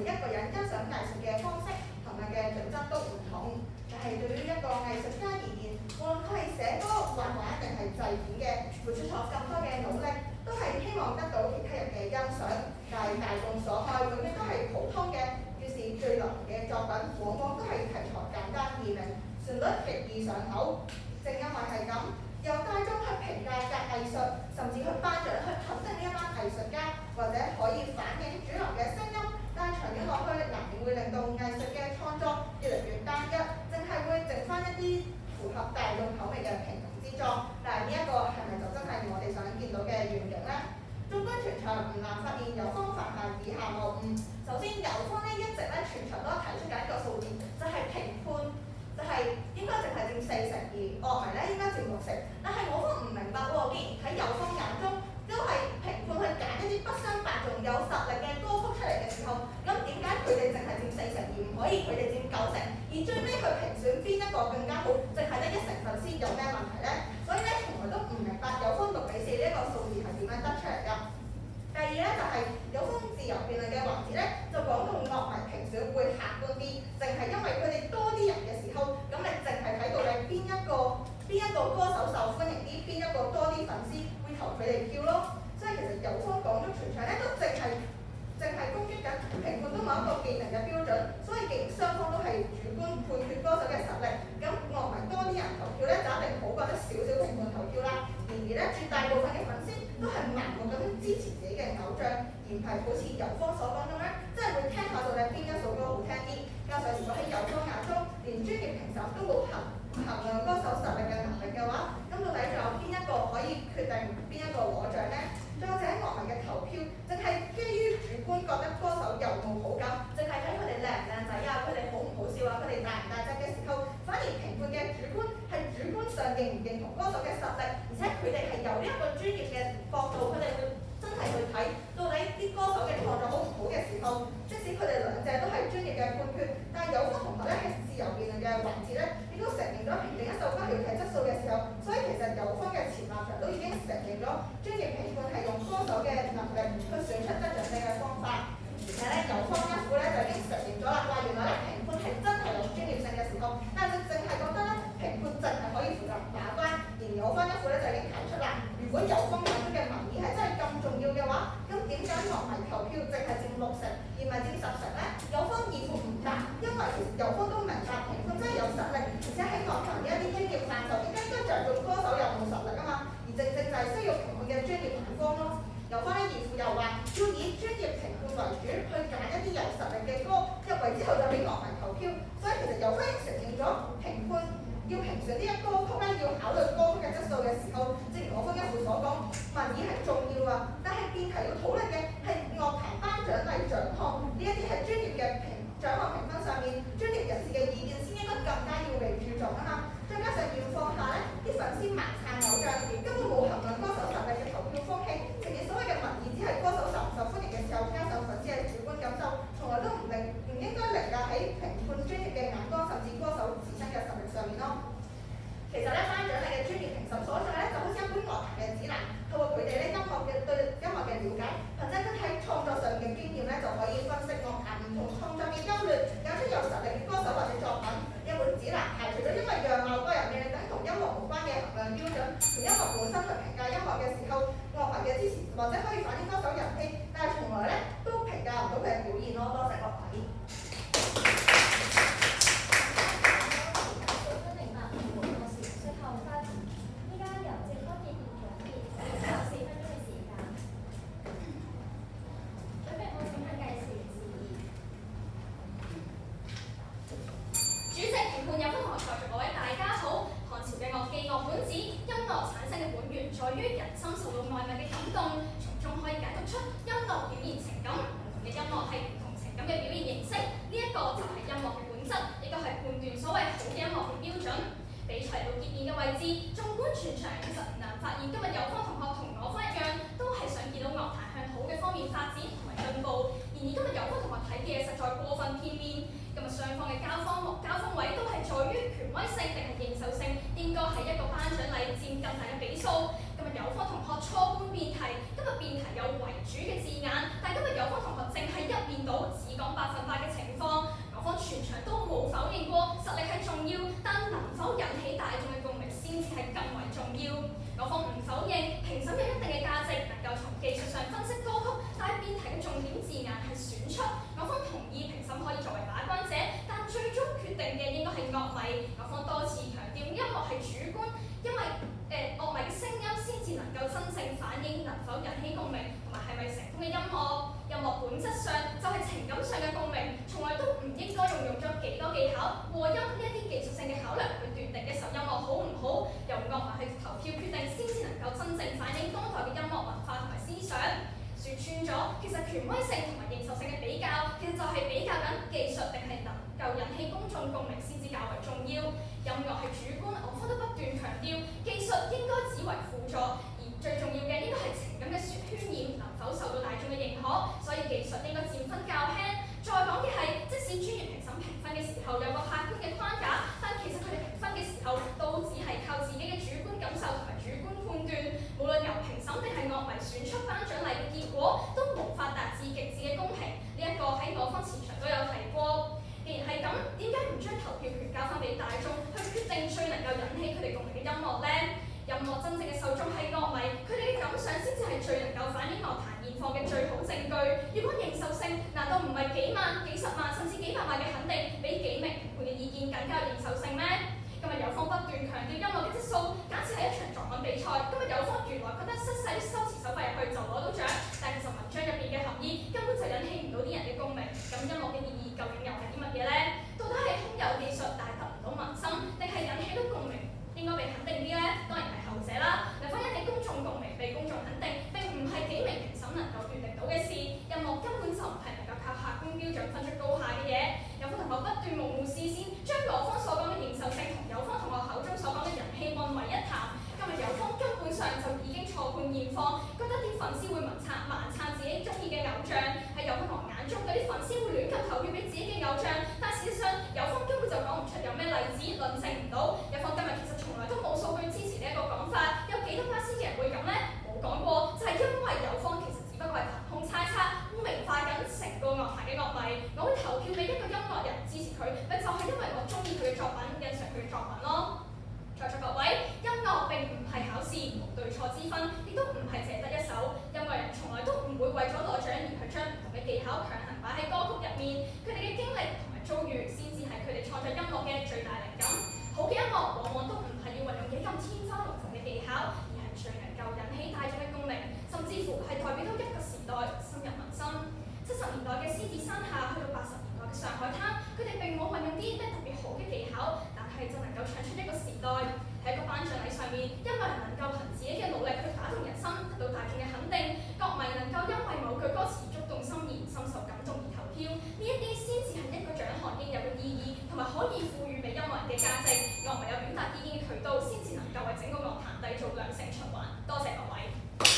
一個人欣賞藝術嘅方式同埋嘅準則都唔同。就係對於一個藝術家而言，無論佢係寫歌、畫畫定係製片嘅，付出咗咁多嘅努力，都係希望得到其他人嘅欣賞。但係大眾所愛永遠都係普通嘅，於是最流行嘅作品往往都係題材簡單易明，旋律極易上口。正因為係咁，由大眾去評價嘅藝術，甚至去頒獎去肯定呢一班藝術家，或者可以反映主流嘅聲音。但係長遠落去，難免會令到藝術嘅創作越嚟越單一，淨係會剩翻一啲符合大眾口味嘅平庸之作。但係呢一個係咪就真係我哋想見到嘅願景呢？縱觀全場，唔難發現有方犯下以下謬誤。首先，有方呢一直咧全場都提出緊一個數字，就係評判就係應該淨係佔40%，而樂迷咧應該佔60%。但係我方唔明白喎，既然喺有方眼中都係評判去揀一啲不相伯仲有實力嘅歌曲出嚟嘅時候，咁點解佢哋淨係佔40%，而唔可以佢哋佔90%？而最尾去評選邊一個更加好，淨係得1成粉絲有咩問題呢？所以咧，從來都唔明白有方6:4呢一個數字係點樣得出嚟㗎。第二咧就係有方自由辯論嘅環節咧，就講到樂迷評選會客觀啲，淨係因為佢哋多啲人嘅時候，咁你淨係睇到你邊一個歌手受歡迎啲，邊一個多啲粉絲會投佢哋票咯。所以其實有方講咗全場咧都淨係攻擊緊評判都冇一個既定嘅標準，所以既然雙方都係主觀判決歌手嘅實力，咁樂迷多啲人投票咧就一定好過得少少評判投票啦。然而咧，絕大部分嘅粉絲都係盲目咁樣支持自己嘅偶像，而唔係好似有方所講咁樣，即係會聽下到底邊一首歌好聽啲。加上如果喺有方眼中，連專業評審都冇衡量歌手實力嘅能力嘅話，咁到底仲有邊一個可以決定邊一個攞獎呢？再者，樂迷嘅投票淨係基於主觀覺得歌手有冇好感，淨係睇佢哋靚唔靚仔啊，佢哋好唔好笑啊，佢哋大唔大隻嘅時候，反而評判嘅主觀係主觀上認唔認同歌手嘅實力，而且佢哋係由呢一個專業嘅角度，佢哋會真係去睇到底啲歌手嘅創作好唔好嘅時候，即使佢哋兩者都係專業嘅判決，但係有方同學咧係自由辯論嘅環節咧，亦都承認咗評定一首歌要睇質素嘅時候，所以其實有方嘅前立場都已經承認咗專業評判係用歌手嘅能力去選出得獎者嘅方法。而且咧，有方一副咧就已經承認咗啦，話原來咧評判係真係有專業性嘅時候，但係佢淨係覺得咧評判淨係可以負責把關，而有方一副咧就已經提出啦，如果有方眼中嘅民意係真係咁重要嘅話，咁點解樂迷投票淨係佔60%，而唔係佔10%咧？有方二副唔答，因為其實有方都明白評判真係有實力，而且喺樂壇呢一啲專業範疇應該着重歌手有冇實力啊嘛，而正就係需要評判嘅專業眼光咯。有方咧，二副又話要以專業評判為主，去揀一啲有實力嘅歌入圍之後就俾樂迷投票。所以其實有方已經承認咗評判要評選呢一歌曲咧，要考慮歌曲嘅質素嘅時候，正如我方一副所講，民意係重要啊，但係辯題要討論嘅係樂壇頒獎禮獎項呢一啲係專業嘅獎項評分上面，專業人士嘅意見先應該更加要被注重啊嘛。再加上現況下咧，啲粉絲盲撐偶像，根本冇衡量歌手實力嘅投票風氣，承認所謂嘅民意只係歌手受唔受歡迎嘅時候，加上粉絲嘅主觀感受，從來都唔應該凌駕喺評判專業嘅眼光，甚至歌手自身嘅實力上面咯。其實咧，頒獎禮嘅專業評審所在咧，就好似一本樂壇嘅指南，透過佢哋咧對音樂嘅了解，憑借佢喺創作上嘅經驗咧，就可以分析樂壇唔同創作嘅優劣，揀出有實力嘅歌手或者作品。一本指南排除咗因為樣貌、個人魅力等同音樂無關嘅衡量標準，從音樂本身去評價音樂嘅時候，樂迷嘅支持或者可以反映歌手人氣，但係從來咧都評價唔到佢嘅表現咯。多謝各位。 主嘅字眼，但係今日有方同學淨係一面倒，只講白 100%嘅情況，我方全場都冇否認過實力係重要，但能否引起大眾嘅共鳴先至係更為重要。我方唔否認評審有一定嘅價值，能夠從技術上分析歌曲，但係辯題嘅重點字眼係選出。我方同意評審可以作為把關者，但最終決定嘅應該係樂迷。我方多次強調音樂係主觀，因為樂迷嘅聲音先至能夠真正反映能否引起共鳴同埋係咪成功嘅音樂。音樂本質上就係情感上嘅共鳴，從來都唔應該用咗幾多技巧、和音呢一啲技術性嘅考量去斷定一首音樂好唔好，由樂迷去投票決定，先至能夠真正反映當代嘅音樂文化同埋思想。説穿咗，其實權威性同埋認受性嘅比較，其實就係比較緊技術定係能夠引起公眾共鳴先至較為重要。音樂係主觀，我方都不斷強調，技術應該只為輔助，而最重要嘅應該係情感嘅渲染能否受到大眾嘅認可，所以技術應該佔分較輕。再講嘅係，即使專業評審評分嘅時候有個客觀嘅框架，但其實佢哋評分嘅時候都只係靠自己嘅主觀感受同埋主觀判斷，無論由評審定係樂迷選出頒獎禮嘅結果，都無法達至極致嘅公平。呢一個喺我方前場都有提過。既然係咁，點解唔將投票權交翻俾大眾去決定最能夠引起佢哋共鳴嘅音樂呢？音樂真正嘅受眾係樂迷，佢哋嘅感想先至係最能夠反映樂壇現況嘅最好證據。如果認受性，難道唔係幾萬、幾十萬甚至幾百萬嘅肯定，比幾名評判嘅意見更加有認受性咩？今日有方不斷強調音樂嘅質素，假設係一場作文比賽，今日有方原來覺得失勢修辭手法入去就攞到獎，但其實文章入邊嘅含義根本就引起唔到啲人嘅共鳴。咁音樂嘅意義究竟又係啲乜嘢呢？到底係空有技術但係得唔到民心，定係引起到共鳴？應該被肯定啲呢？當然係後者啦。能否引起公眾共鳴、被公眾肯定，並唔係幾名評審能夠斷定到嘅事。音樂根本就唔係能夠靠客觀標準分出高下嘅嘢。有方同學不斷模糊視線，將我方所講嘅認受性同有方同學口中所講嘅人氣混為一談。今日有方根本上就已經錯判現況，覺得啲粉絲會盲撐自己中意嘅偶像，喺有方同學眼中嗰啲粉絲會亂咁投票俾自己嘅偶像，但事實上有方根本就講唔出有咩例子論證唔到。有方今日其實從來都冇數據支持呢一個講法，有幾多%嘅人會咁呢？冇講過，就係因為有方其實只不過係憑空猜測，污名化緊成個樂壇嘅樂迷。我會投票俾一個音樂人支持佢，咪就係因為我中意佢嘅作品，欣賞佢嘅作品咯。在座各位，音樂並唔係考試，無對錯之分，亦都唔係淨得一首。音樂人從來都唔會為咗攞獎而去將唔同嘅技巧強行擺喺歌曲入面，佢哋嘅經歷同埋遭遇，先至係佢哋創作音樂嘅最大靈感。好嘅音樂往往都唔係要運用幾咁天花龍鳳嘅技巧，而係最能夠引起大眾嘅共鳴，甚至乎係代表到一個時代深入民心。70年代嘅獅子山下，去到80年代嘅上海灘，佢哋並冇運用啲咩特別好嘅技巧，但係就能夠唱出一個時代。喺一個頒獎禮上面，音樂人能夠憑自己嘅努力去打動人心，得到大眾嘅肯定；樂迷能夠因為某句歌詞觸動心弦，深受感動而投票。呢一啲先至係一個獎項應有嘅意義，同埋可以賦予俾音樂人嘅價值。樂迷有表達意見嘅渠道，先至能夠為整個樂壇締造良性循環。多謝各位。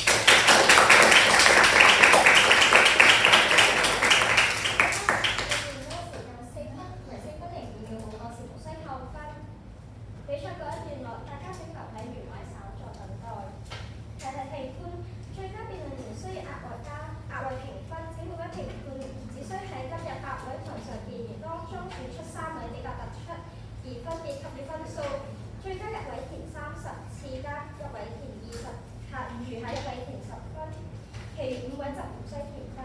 比賽告一段落，大家請留喺原位稍作等待。提評判，最佳辯論員需要額外評分，請每位評判只需喺今日8位台上辯員當中選出3位比較突出，而分別給予分數。最佳1位填30，次佳1位填20，餘下1位填10分，其餘5位就唔需填分。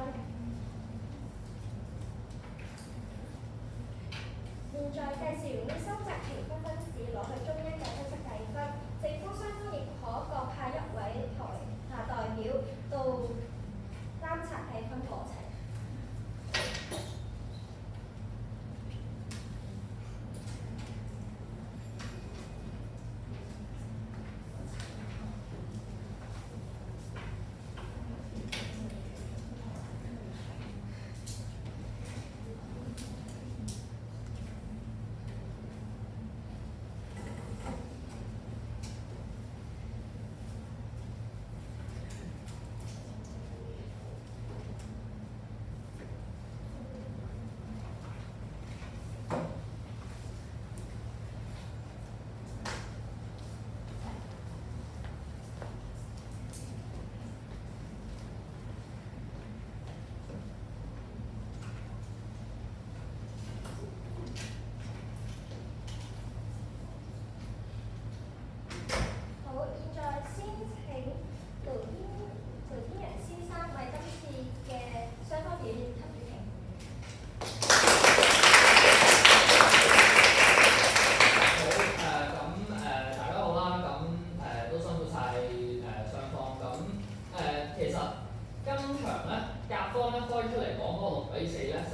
現在計時員會收集評分分子攞去中央計分室計分，正方雙方亦可各派1位台下代表到監察計分過程。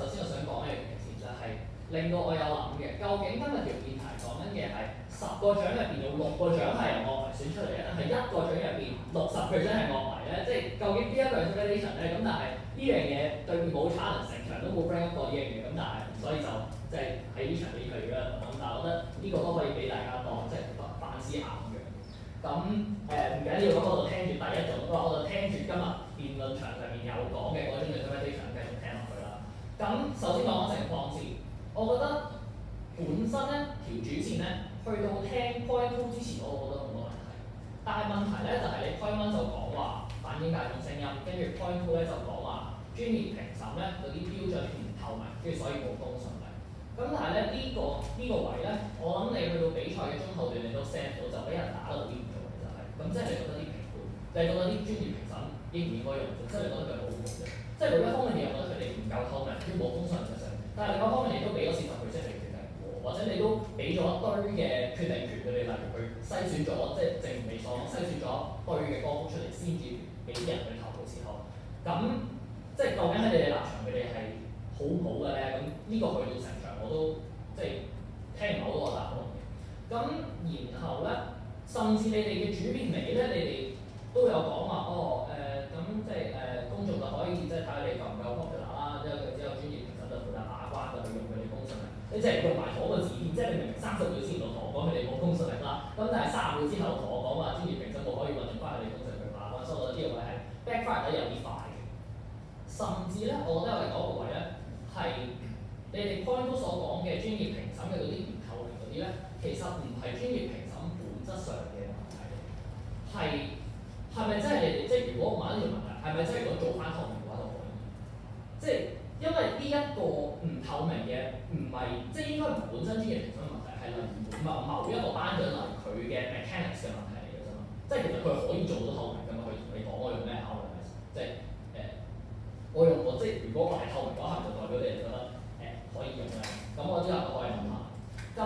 首先我想講一樣嘢先，就係、令到我有諗嘅，究竟今日條辯題講緊嘅係10個獎入邊有6個獎係由樂迷選出嚟嘅，定係1個獎入邊60%係樂迷咧？即係究竟邊一個 interpretation 咧？咁但係呢樣嘢對面冇 challenge，成場都冇 bring up 過呢樣嘢，咁但係所以就即係喺呢場俾佢啦。咁但係我覺得呢個都可以俾大家當即係反思下咁樣。咁唔緊要，咁我就聽住第一種，我就聽住今日辯論場上面有講嘅嗰種 interpretation 繼續聽落去啦。咁首先講情況先，我覺得本身咧條主線咧去到聽 point two 之前，我覺得冇乜問題。但係問題咧就係、你 point one 就講話反映大眾聲音，跟住 point two 咧就講話專業評審咧嗰啲標準唔透明，跟住所以冇公信力。咁但係咧呢個位咧，我諗你去到比賽嘅中後段，你都 set 到就俾人打到啲唔做嘅就係、咁即係你覺得啲評判，你覺得啲專業評審應唔應該用？即係你覺得佢好唔好啫？即係每一方面你又覺得佢哋唔夠透明，都冇公信力嘅上，但係另一方面你都俾咗40%嚟決定喎，或者你都俾咗一堆嘅決定權佢哋，例如佢篩選咗，即係正如你所講篩選咗一堆嘅歌曲出嚟，先至俾啲人去投嘅時候，咁即係究竟喺你哋立場佢哋係好唔好嘅咧？咁呢個去到成場我都即係聽唔到嗰個答案嘅。咁然後咧，甚至你哋嘅主辯尾咧，你哋都有講話咁即係公眾就可以即係睇下你夠唔夠 popular 啦，因為佢只有專業評審就負責把關，就去用佢哋公信力。你即係用埋同一個字典，即係你明明30秒先同我講佢哋冇公信力啦，咁但係30秒之後同我講話專業評審冇可以運用翻佢哋公信力去把關，所以我覺得呢個位係 backfire 得有啲快嘅。甚至咧，我覺得我哋嗰個位咧係你哋 point 所講嘅專業評審嘅嗰啲唔透明嗰啲咧，其實唔係專業評審本質上嘅問題，係咪真係你哋即係如果我問一條問題，係咪真係如果做翻透明嘅話就可以？即係因為呢一個唔透明嘅唔係即係應該唔係本身專業評審嘅問題，係例如某一個頒獎例佢嘅 mechanics 嘅問題嚟嘅啫嘛。即係其實佢可以做到透明㗎嘛，佢同你講我用咩考慮，即係我用過，即係如果我係透明嗰一刻，就代表你哋覺得可以用咧。咁我之後都可以問下。咁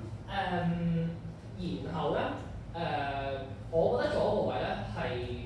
然後咧我覺得仲有一個位咧係，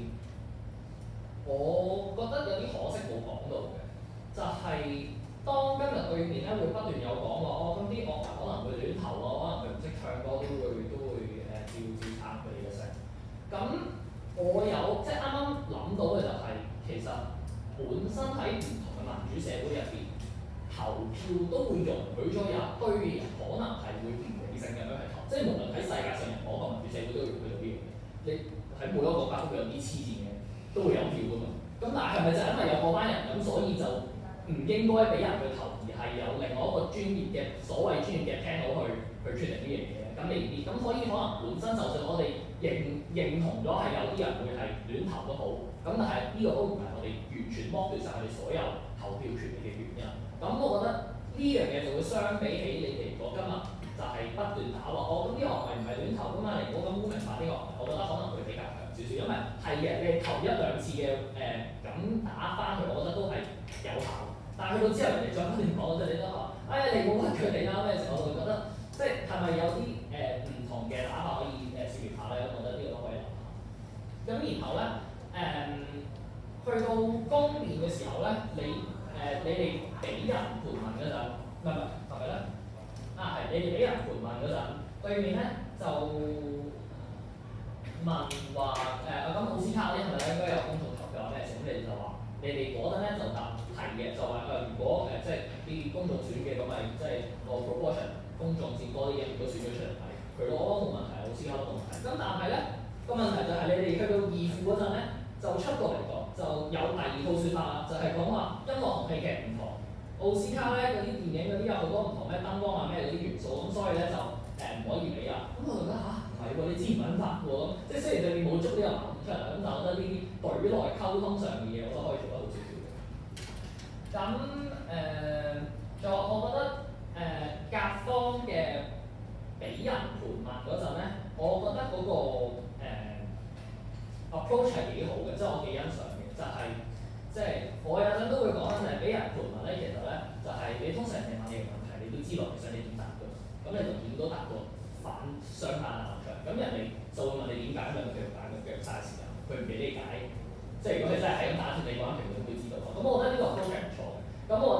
我覺得有啲可惜冇講到嘅，就係、當今日對面咧會不斷有講話咁啲樂迷可能會亂投咯，可能佢唔識唱歌都會照撐佢哋嘅聲。咁我有即係啱啱諗到嘅就係、其實本身喺唔同嘅民主社會入邊，投票都會容許咗有一堆嘅人可能係會唔理性咁樣去投，即係無論喺世界上任何一個民主社會都會容許到呢樣嘢。你喺每一個國家都會有啲黐線嘅，都會有票㗎嘛。咁但係係咪就係因為有嗰班人咁，所以就唔應該俾人去投，而係有另外一個專業嘅所謂專業嘅 panel 去決定呢樣嘢？咁你唔知，咁所以可能本身就算我哋認同咗係有啲人會係亂投都好，咁但係呢個都唔係我哋完全剝奪晒佢哋所有投票權利嘅原因。咁我覺得呢樣嘢就會相比起你哋如果今日就係不斷打話，咁啲樂迷唔係亂投㗎嘛，你唔好咁污名化啲樂迷，我覺得可能會比較強少少，因為係嘅，你投1、2次嘅咁打翻去，我覺得都係有效。但係去到之後人哋再不斷講，即係你都話，你冇屈佢哋啦咩時候，我就覺得即係係咪有啲唔同嘅打法可以試驗下咧？我覺得呢個都可以諗下。咁然後咧去到公辯嘅時候咧，你哋俾人盤問嗰陣，唔係咪咧？係你哋俾人盤問嗰陣，對面咧就問話咁奧斯卡嗰啲係咪咧應該有公眾投票咩事？咁你哋就話你哋嗰陣咧就答係嘅，就話如果即係啲公眾選嘅咁咪即係個 proportion 公眾佔多啲嘅，如果選咗出嚟係佢攞冇問題，奧斯卡都冇問題。咁但係咧個問題就係你哋去到二副嗰陣咧就出過嚟講，就有第二套説法啦，就係講話音樂同戲劇唔同。奧斯卡咧嗰啲電影嗰啲有好多唔同咩燈光啊咩嗰啲元素，咁所以咧就唔可以俾啦。咁我就覺得唔係喎，你知唔揾法喎？即係雖然對面冇捉呢個矛盾出嚟，咁但係我覺得呢啲對內溝通上嘅嘢，我都可以做得好少少嘅。咁仲有我覺得甲方嘅俾人盤問嗰陣咧，我覺得嗰個approach 係幾好嘅，即係我幾欣賞嘅，就係、即係我有陣都會講就係俾人盤問咧，其實咧就係、你通常人哋問你嘅問題，你都知道其實你點答㗎，咁你就點都答到相反立場，咁人哋就會問你點解，咁你繼續解，佢繼續嘥時間，佢唔俾你解，即係如果你真係咁打斷你嘅話，其實佢會知道。咁我覺得呢個 approach 係唔錯嘅。咁我覺得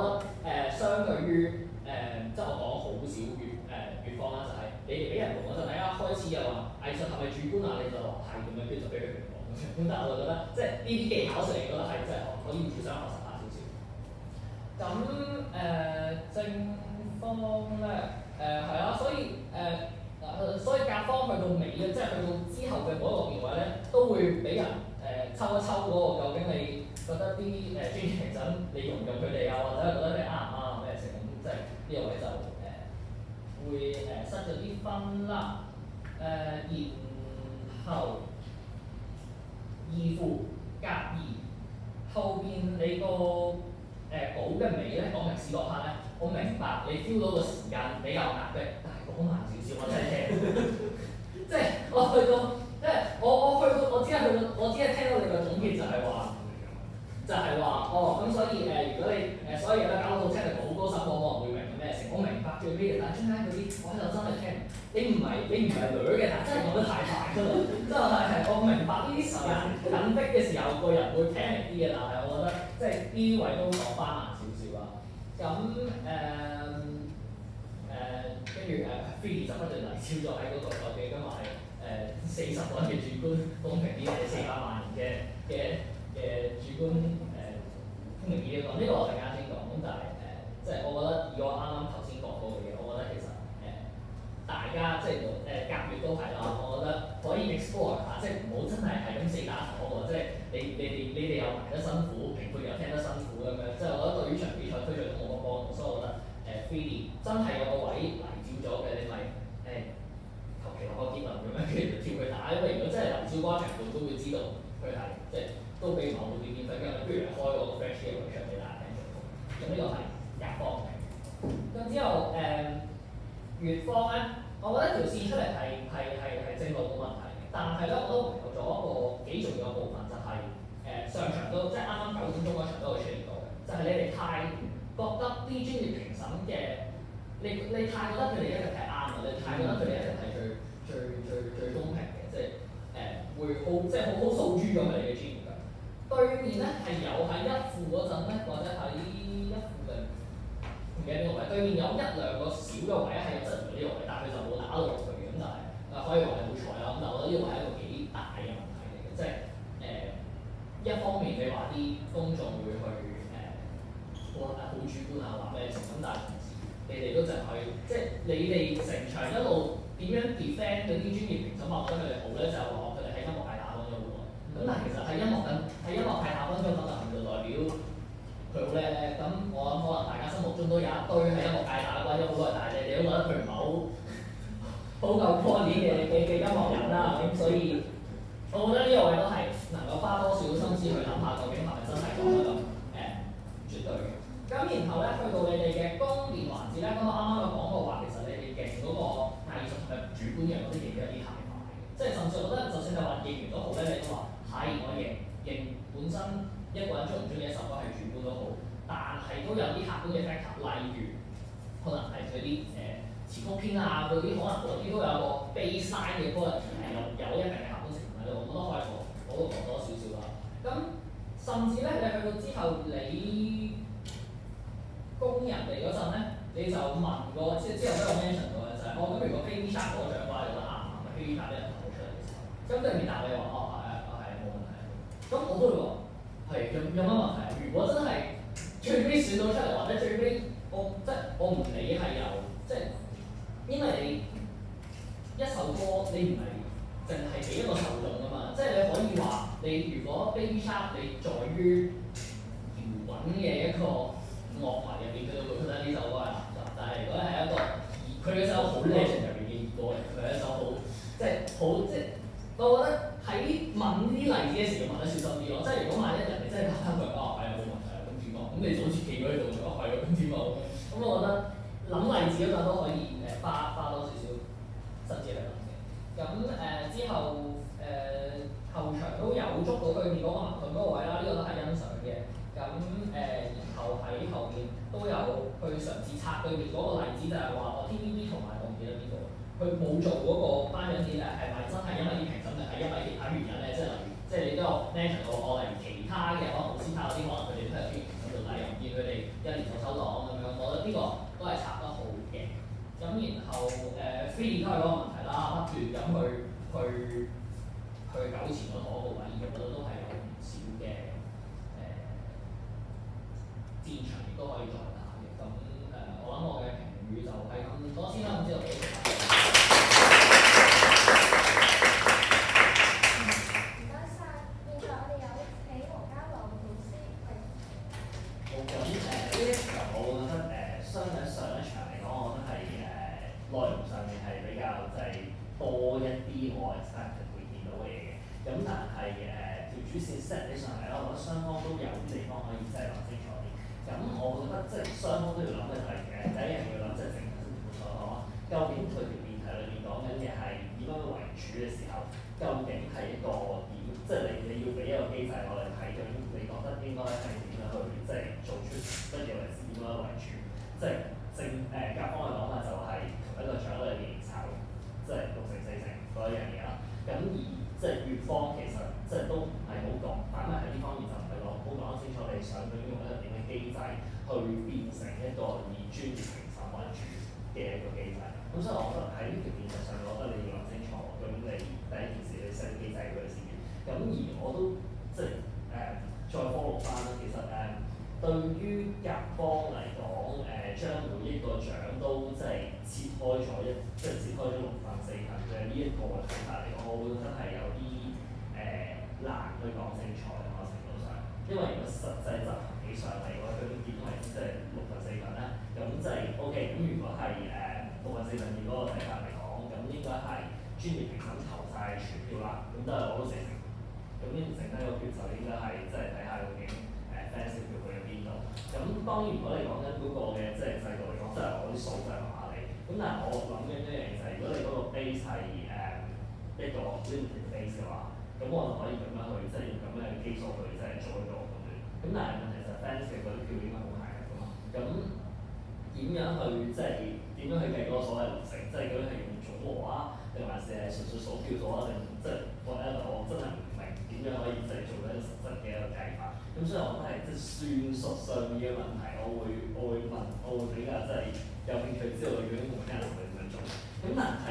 相對於即係我講好少乙方啦，就係、你哋俾人工嗰陣，大家開始又話藝術係咪主觀啊？你就話係咁樣，跟住就俾佢評講咁樣。咁但係我就覺得，即係呢啲技巧上嚟覺得係真係可以互相學習下少少。咁正方咧係啦，所以甲方去到尾咧，即係去到之後嘅嗰個辯位咧，都會俾人抽一抽嗰個究竟你覺得啲專業評審你用唔用佢哋啊，或者覺得你啱唔啱咩成咁，即係呢個位就會失咗啲分啦。然後二附甲二後邊你個稿嘅尾咧講明史嗰 part 咧，我明白你 feel 到個時間比較壓迫，但係講慢少少，我真係聽。即係我去到，即係我去到，我只係聽到你個總結就係話。哦，咁所以如果你所有嘢咧搞到好 technical 好高深，我可能會明係咩事。我明白最尾嘅，但係中間嗰啲我喺度真係聽，你唔係女嘅，但係真係講得太快㗎啦。即係我明白呢啲時間緊迫嘅時候，個人會 panic 啲嘅，但係我覺得即係呢位都講翻慢少少啦。咁跟住Freddie 就不斷嚟超咗喺嗰個台嘅，今日係40個人嘅主觀公平啲，係400萬人嘅主觀公平啲講，呢個我陣間先講。咁但係即係我覺得以我啱啱頭先講過嘅嘢，我覺得其實大家即係甲乙都係啦，我覺得可以 explore 下，即係唔好真係咁死打頭喎，即係你哋又埋得辛苦，評判又聽得辛苦咁樣，即係我覺得對於場比賽推進都冇乜幫助，所以我覺得Freddie 真係有個位嚟照咗嘅，你咪求其落個結論咁樣，跟住就跳佢打，因為如果真係嚟照嗰個評判都會知道佢係即係。都俾某啲點分，跟住不如開個 French game 出俾大家聽。咁呢個係甲方嘅。咁之後乙方咧，我覺得條線出嚟係正路冇問題嘅，但係咧我都留咗一個幾重要嘅部分，就係、上場都即係啱啱9點鐘嗰場都會出現到嘅，就係、你哋太覺得啲專業評審嘅，你太覺得佢哋一定係啱嘅，你太覺得佢哋一定係最公平嘅，即係會好即係好訴諸咗佢哋嘅專業。對面咧係有喺一附嗰陣咧，或者喺一附嘅唔記得邊個位，對面有1-2個小嘅位係有質疑呢個位，但係佢就冇打到落去嘅，咁但係可以話係好彩啦。咁但係我覺得呢個係一個幾大嘅問題嚟嘅，即係一方面你話啲公眾會去好主觀啊話咩成，咁但係同時你哋都淨係即係你哋成場一路點樣 defend 嗰啲專業評審話覺得佢哋好咧，就係話佢哋喺音樂界打咗好耐。咁但係其實喺音樂界打分咗，可能就代表佢好叻咧。咁我諗可能大家心目中都有一堆喺音樂界打咗好耐，但係你都覺得佢唔係好夠 quality 嘅音樂人啦。咁所以我覺得呢個位都係能夠花多少心思去諗下，究竟係咪真係講得咁絕對嘅。咁然後咧，去到你哋嘅公辯環節咧，咁我啱啱有講過話，其實你哋勁嗰個藝術同埋主觀嘅嗰啲嘢有啲太快，即係甚至我覺得，就算你話認完都好咧，你都話。係，我認本身一個人中唔中意一首歌係主觀都好，但係都有啲客觀嘅 factor，例如可能係嗰啲詞曲編啊嗰啲，可能嗰啲都有個 baseline 嘅 quality 係有一定嘅客觀成分喺度，我覺得可以講多少少啦。咁甚至咧，你去到之後你工人嚟嗰陣咧，你就問過，即係之後都有 mention 過嘅就係，咁如果 Baby Shark 攞獎嘅話，你覺得啱唔啱 ？Baby Shark 啲人投出嚟嘅時候，咁對面答你話咁我都會話係有乜問題？如果真係最尾選到出嚟，或者最尾我唔理係由即係，因為你一首歌你唔係淨係俾一個受眾㗎嘛，即係你可以話你如果 Baby Shark 你在於搖滾嘅一個樂迷入邊，佢就會覺得呢首歌係垃圾。但係如果係一個佢嗰首好 legend 入邊嘅歌嚟，佢係一首好即係我覺得喺問呢啲例子嘅時候問得小心啲咯，即係如果萬一人哋真係答翻佢係冇問題啊，咁點講？咁你就好似企咗喺度咗，係咯，咁點講？咁我覺得諗例子嗰陣都可以花多少少心思嚟諗嘅。咁之後後場都有捉到對面嗰個矛盾嗰個位啦，呢個都係欣賞嘅。咁然後喺後面都有去嘗試拆對面嗰個例子，就係話我 TVB 同埋我唔記得邊度。佢冇做嗰個頒獎典禮係咪真係因為啲評審定係因為其他原因咧？即係例如，即係你都有 mention 到我例如其他嘅可能奧斯卡嗰啲，可能佢哋都係專業評審做，但係又唔見佢哋一年就收檔咁樣， 得呢個都係插得好嘅。咁然後3D 都係嗰個問題啦，不斷咁去糾纏咗同一個位，我覺得都係有唔少嘅戰場亦都可以再打嘅。咁我諗我嘅評語就係咁多先啦，唔知道你哋點睇？ 唔該晒，現在我哋有請黃家朗老師係。 好，咁呢一場我覺得相對上一場嚟講，我覺得係內容上面係比較即係多一啲我 expect 會見到嘅嘢嘅。咁但係條主線 set 起上嚟咧，我覺得雙方都有啲地方可以即係諗清楚啲。咁我覺得即係雙方都要諗嘅就係第一樣要諗即係成本先冇錯嗬。究竟佢條辯題裏面講緊嘅係以乜為主嘅時候，究竟係一個點？即係你要俾一個機制我哋睇，究竟你覺得應該係點樣去即係做出乜嘢為之點樣為主？即係甲方嘅講法就係同一個獎裏面炒，即係6成4成嗰一樣嘢啦。咁而即係乙方其實即係都唔係好講，反為喺呢方面就唔係好講得清楚你想用一個點嘅機制去變成一個以專業評審為主嘅一個機制。咁所以我覺得喺呢條辯題上，我覺得你要諗清楚，咁你第一件事你 set 機制佢先。咁而我都即係再 follow 翻啦，其實對於甲方嚟講，將每一個獎都即係切開咗切開咗4/6嘅呢一個睇法嚟講，我會覺得係有啲難去講清楚嘅某程度上，因為如果實際執行起上嚟嘅話，佢都見到係即係6/4啦，咁就係 OK。咁如果係6/4以嗰個睇法嚟講，咁應該係專業評審投晒全票啦，咁都係攞到4成。咁呢剩低個票就應該係即係睇下究竟fans 票去咗邊度。咁當然如果你講緊嗰個嘅即係制度嚟講，即係我啲數就係麻麻地。咁但係我諗緊一樣嘢就係，如果你嗰個 base 係一個 limited base 嘅話，咁我就可以咁樣去即係用咁樣嘅基數去即係做一個判斷。咁但係問題就係 fans 嘅嗰啲票應該好大嘅嘛。咁點樣去即係點樣去計嗰個所謂6成？即係究竟係用總和啊，定還是係純粹數票數啊？定即係我真係唔明點樣可以即係做一個實質嘅一個計法。咁所以我覺得係即係算術上面嘅問題，我會問，我會比較即係有興趣知道佢究竟同咩人會點樣做。咁但係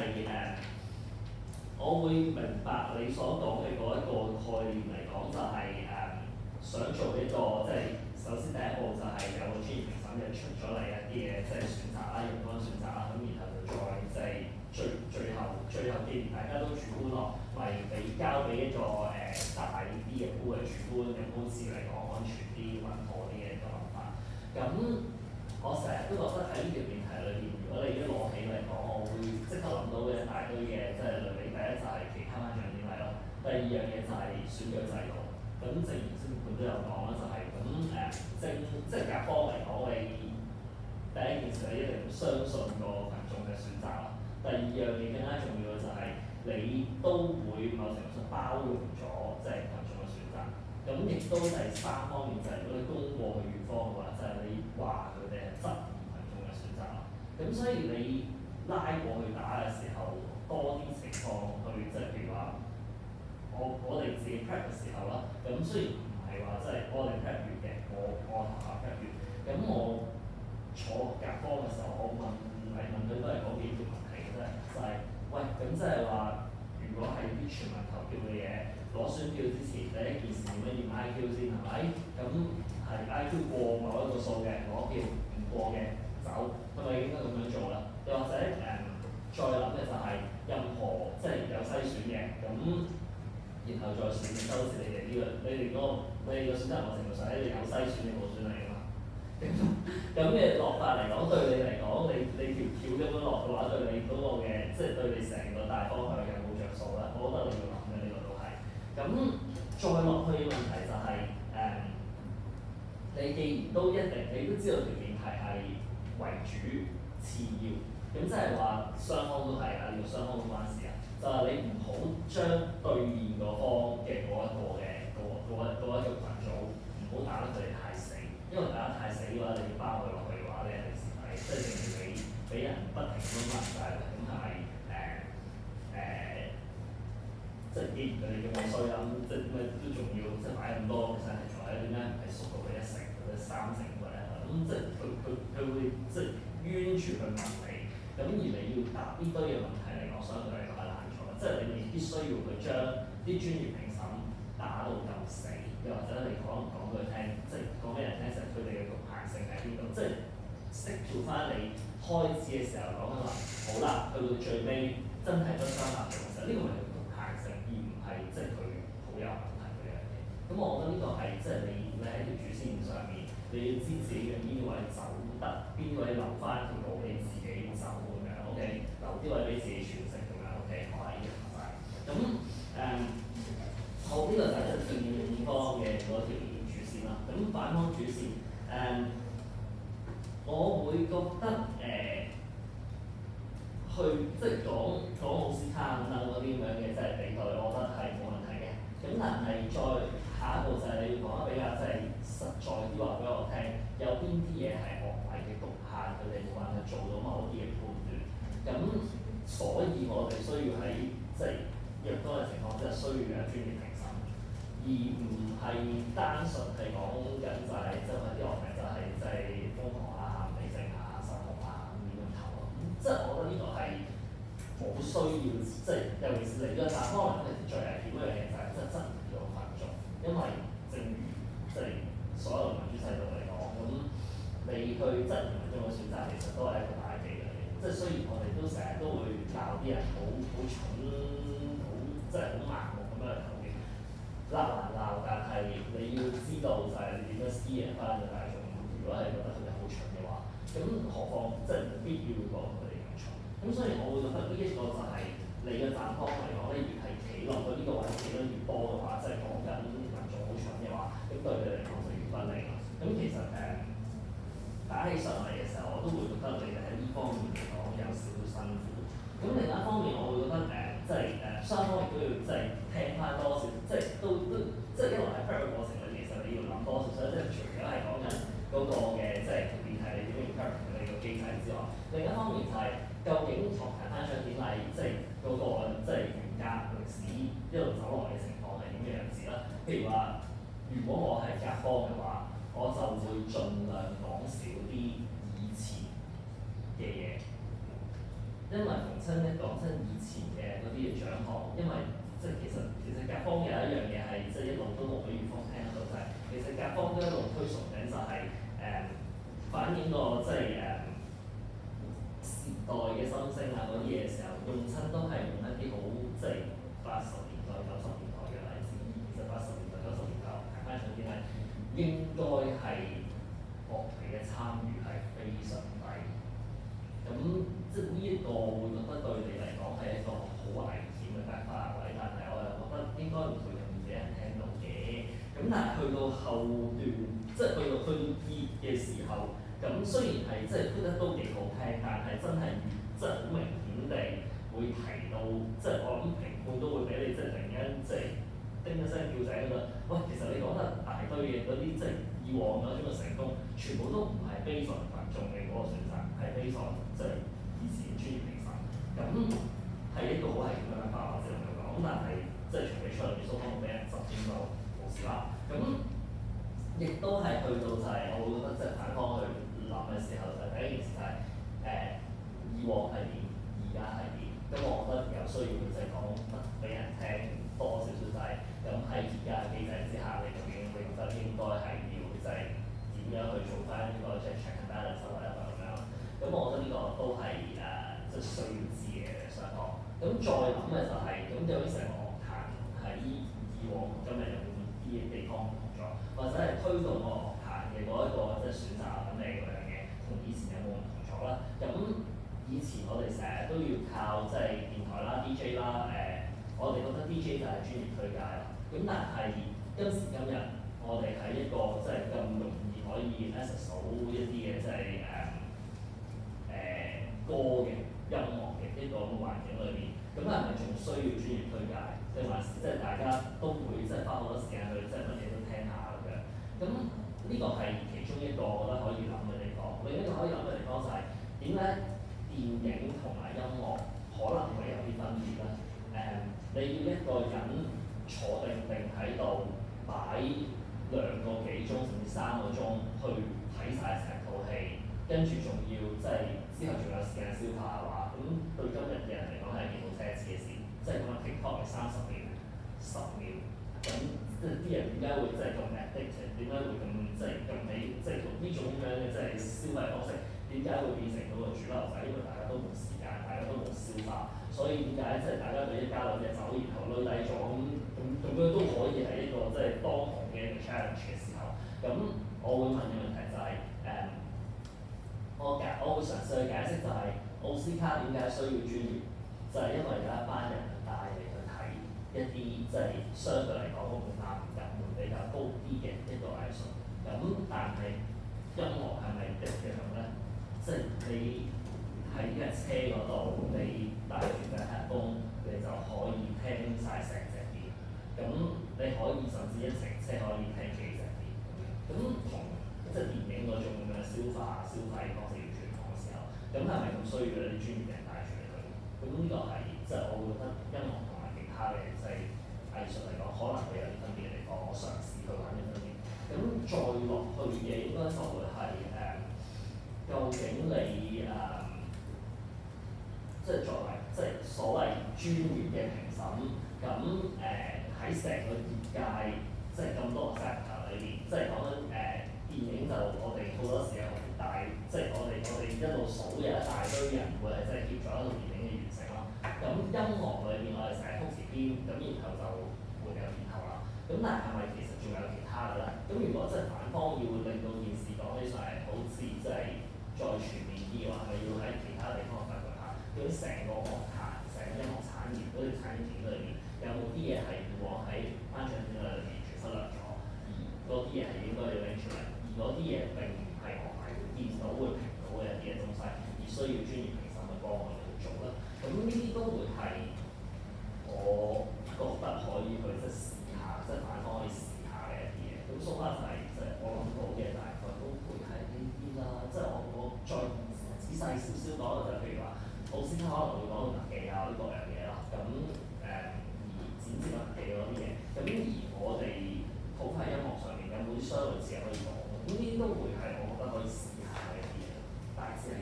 我會明白你所講嘅嗰一個概念嚟講，就係想做一個即係首先第一步就係有個專業評審嘅出咗嚟一啲嘅即係選擇啦，用嗰個選擇啦，咁然後就再即係最後既然大家都主觀落，咪交俾一個大啲嘅估嘅主觀，咁好似嚟講安全啲、穩妥啲嘅一個諗法。咁我成日都覺得喺呢條辯題裏邊，如果你一攞起嚟講，我會即刻諗到嘅一大堆嘅即係類比。第一就係其他頒獎典禮咯，第二樣嘢就係選舉制度。咁正如先盤都有講啦，就係咁即係甲方嚟講，你第一件事你一定要相信個群眾嘅選擇啦。第二樣嘢更加重要嘅就係你都會某程度上包容咗即係群眾嘅選擇。咁亦都第三方面就係如果你攻過去乙方嘅話，就係你話佢哋係質疑群眾嘅選擇啦。咁所以你拉過去打嘅時候，多啲情況去即係譬如話，我哋自己 prep 嘅時候啦，咁雖然唔係話即係我哋 prep 完嘅，我學校 prep 完，咁我坐甲方嘅時候，我問佢都係嗰幾條問題嘅啫，就係喂，咁即係話如果係啲全民投票嘅嘢，攞選票之前第一件事點樣驗 IQ 先係咪？咁係 IQ 過某一個數嘅攞票，唔過嘅走，係咪應該咁樣做啦？又或者再諗嘅就係任何即係有篩選嘅，咁然後再選，就好似你哋呢個，你哋個選擇某程度上咧，你有篩選你冇選嚟㗎嘛？咁嘅落法嚟講，對你嚟講，你條橋咁樣落嘅話，對你嗰個嘅即係對你成個大方向有冇着數咧？我覺得你要諗嘅呢個都係。咁再落去嘅問題就係你既然都一定，你都知道條辯題係為主次要。咁即係話雙方都係啊，呢個雙方都關事啊。就係你唔好將對面嗰方嘅嗰一個群組，唔好打得佢哋太死。因為打得太死嘅話，你要包佢落去嘅話，你係時係即係正如你俾人不停咁問就係咁係咪即係既然佢哋咁衰啦，咁即係點解都仲要即係擺咁多嘅 percentage 或者點解唔係縮到佢1成或者3成或者咁即係佢會即係冤住去問你，咁而你要答呢堆嘅問題嚟講，相對嚟講係難咗，即係你必須要去將啲專業評審打到咁死，又或者你可能講俾佢聽，即係講俾人聽，其實佢哋嘅局限性喺邊度，即係stick to翻你開始嘅時候講緊話，好啦，去到最尾真係得三立嘅時候，呢個咪係局限性，而唔係即係佢好有問題嗰樣嘢。咁我覺得呢個係即係你喺條主線上面，你要知自己嘅邊啲位走得，邊啲位留翻條路你自己走咁樣 ，OK， 留啲位俾自己詮釋咁樣 ，OK， 我係呢個唔該。咁好，呢、個就係正方嘅嗰條主線啦。咁反方主線我會覺得去即係講奧斯卡等等嗰啲咁樣嘅即係比對，我覺得係冇問題嘅。咁但係再下一步就係你要講得比較即係實在啲話俾我聽，有邊啲嘢係學位嘅局限，佢哋冇辦法做到某啲嘅判斷。咁所以我哋需要喺即係若干嘅情況之下，需要有專業評審，而唔係單純係講緊就係即係啲學名就係即係瘋狂啊、理性啊、神學啊咁樣頭咯。即係我覺得呢個係冇需要，即係尤其是嚟呢個大方向，其實最危險一樣嘢就係即係質疑到群眾，因為正如即係所有民主制度嚟講，咁你去質疑民眾嘅選擇，其實都係一個大忌嚟嘅。即係雖然我哋都成日都會鬧啲人好蠢，好即係好盲目咁樣去投票，鬧還鬧，但係你要知道就係你點樣私贏翻嘅大眾。如果係覺得佢哋好蠢嘅話，咁何況即係必要講佢哋咁蠢。咁所以我會覺得呢一個就係你嘅站方嚟講咧，越係企落去呢個位企得越多嘅話，即係講緊民眾好蠢嘅話，咁對佢嚟講就越不利啦。咁其實打起上嚟嘅時候，我都會覺得你哋喺呢方面嚟講有少少辛苦。咁另一方面，我會覺得即係雙方亦都要即係聽翻多少，即係都即係一路喺 prep 嘅過程裏，其實你要諗多少少，即係除咗係講緊嗰個嘅即係辯題你點樣 prep 你個機制之外，另一方面就係究竟從提翻獎典禮即係嗰個即係嚴格歷史一路走落嚟嘅情況係點嘅樣子啦。譬如話，如果我係甲方嘅話，我就會盡量講少啲以前嘅嘢，因為逢親一講親以前嘅嗰啲嘅獎項，因為即係其實甲方有一樣嘢係即係一路都冇俾乙方聽得到，就係其實甲方都一路推崇緊就係反映個即係時代嘅心聲啊嗰啲嘢嘅時候，用親都係用一啲好即係80年代、90年代嘅例子。其實80年代、90年代睇翻上邊係應該係樂迷嘅參與係非常低。咁即係呢一個會覺得對你嚟講係一個好危險嘅發位，但係我又覺得應該唔會咁易俾人聽到嘅。咁但係去到後段，即係去到熱嘅時候，咁雖然係即係 put 得都幾好聽，但係真係即係好明顯地會提到，即係我諗評判都會俾你即係突然間即係叮一聲叫醒㗎。喂，其實你講得大堆嘅嗰啲即係以往嗰種嘅成功，全部都唔係 based on 群眾嘅嗰個選擇，係 based on 即係以前專業評審。咁係一個好危險嘅諗法，我只能夠講。咁但係即係場比賽裏面，雙方俾人執掂就冇事啦。咁亦都係去到就係、我會覺得即係反方去諗嘅時候，就係第一件事就係、以往係點，而家係點。咁我覺得有需要就係講得俾人聽多少少就係、咁喺而家嘅機制之下，你究竟你覺得應該係要就係點樣去做翻呢個即係 check and balance 或者咁樣。咁我覺得呢個都係即係需要知嘅雙方。咁再諗嘅就係、咁究竟成個樂壇喺以往同今日有冇啲地方唔同咗，或者係推動個樂壇嘅嗰一個即係選擇啊等你嗰樣嘢，同以前有冇唔同咗啦？咁以前我哋成日都要靠即係電台啦、DJ 啦，我哋覺得 DJ 就係專業推介啦。咁但係今時今日，我哋喺一個即係咁容易可以 access 到一啲嘅即係歌嘅音樂嘅一個環境裏邊，咁係咪仲需要專業推介？定還是即係大家都會即係花好多時間去即係乜嘢都聽下咁樣？咁呢個係其中一個我覺得可以諗嘅地方。另一個可以諗嘅地方就係點解電影同埋音樂可能會有啲分別咧？你要一個人坐定喺度擺2個幾鐘甚至3個鐘去睇睇晒成套戲，跟住仲要即係之後仲有時間消化嘅話，咁對今日嘅人嚟講係一件好奢侈嘅事。即係講緊 TikTok 係30秒、10秒，咁即係啲人點解會即係咁 addicted？點解會咁即係咁起？即係呢種咁樣嘅即係消費方式，點解會變成到個主流？就係因為大家都冇時間，大家都冇消化，所以點解即係大家對一家兩隻走，然後累低咗咁樣都可以係一個即係當紅嘅一個 challenge 嘅時候，咁我會問嘅問題就係、我會嘗試去解釋就係、奧斯卡點解需要專業，就係、因為有一班人帶你去睇一啲即係相對嚟講個門檻入門比較高啲嘅一個藝術，咁但係音樂係咪一樣咧？即係你喺架車嗰度，你帶住隻 headphone，你就可以聽晒成隻碟。咁你可以甚至一程車可以聽幾隻碟。咁同即係電影嗰種咁樣消費方式要轉講嘅時候，咁係咪咁需要有啲專業嘅人帶住你去？咁呢個係即係我會覺得音樂同埋其他嘅即係藝術嚟講，可能會有啲分別嘅地方。我嘗試去揾啲分別。咁再落去嘅應該就會係究竟你即係作為即係所謂專業嘅評審，咁喺成個業界即係咁多個 sector 裏邊，即係講緊電影就我哋好多時候即係我哋一路數有一大堆人會係即係協助一套電影嘅完成咯。咁音樂裏邊我哋成日曲詞編，咁然後就會有然後啦。咁但係咪其實仲有其他嘅咧？咁如果即係反方要令到件事講起上嚟好似即係再全面啲嘅話，係咪要喺其他地方發掘下？究竟成個樂壇、成個音樂產業嗰條產業鏈裏面，有冇啲嘢係以往喺頒獎典禮裏面完全忽略咗，而嗰啲嘢係應該要拎出嚟，而嗰啲嘢並唔係樂迷會見到、會評到嘅一啲嘅東西，而需要專業評審去幫我哋去做啦。咁呢啲都會係我覺得可以去即係試下，即係反方可以試下嘅一啲嘢。咁so far就係即係我諗到嘅大概都會係呢啲啦。即係我再仔細少少講就譬如話，奧斯卡可能會講到特技啊呢個樣嘢啦。咁而剪接特技嗰啲嘢，咁而我哋好喺音樂上面有冇啲相類似嘅可以講？咁呢啲都會係我覺得可以試下嘅一啲嘢，大致係咁。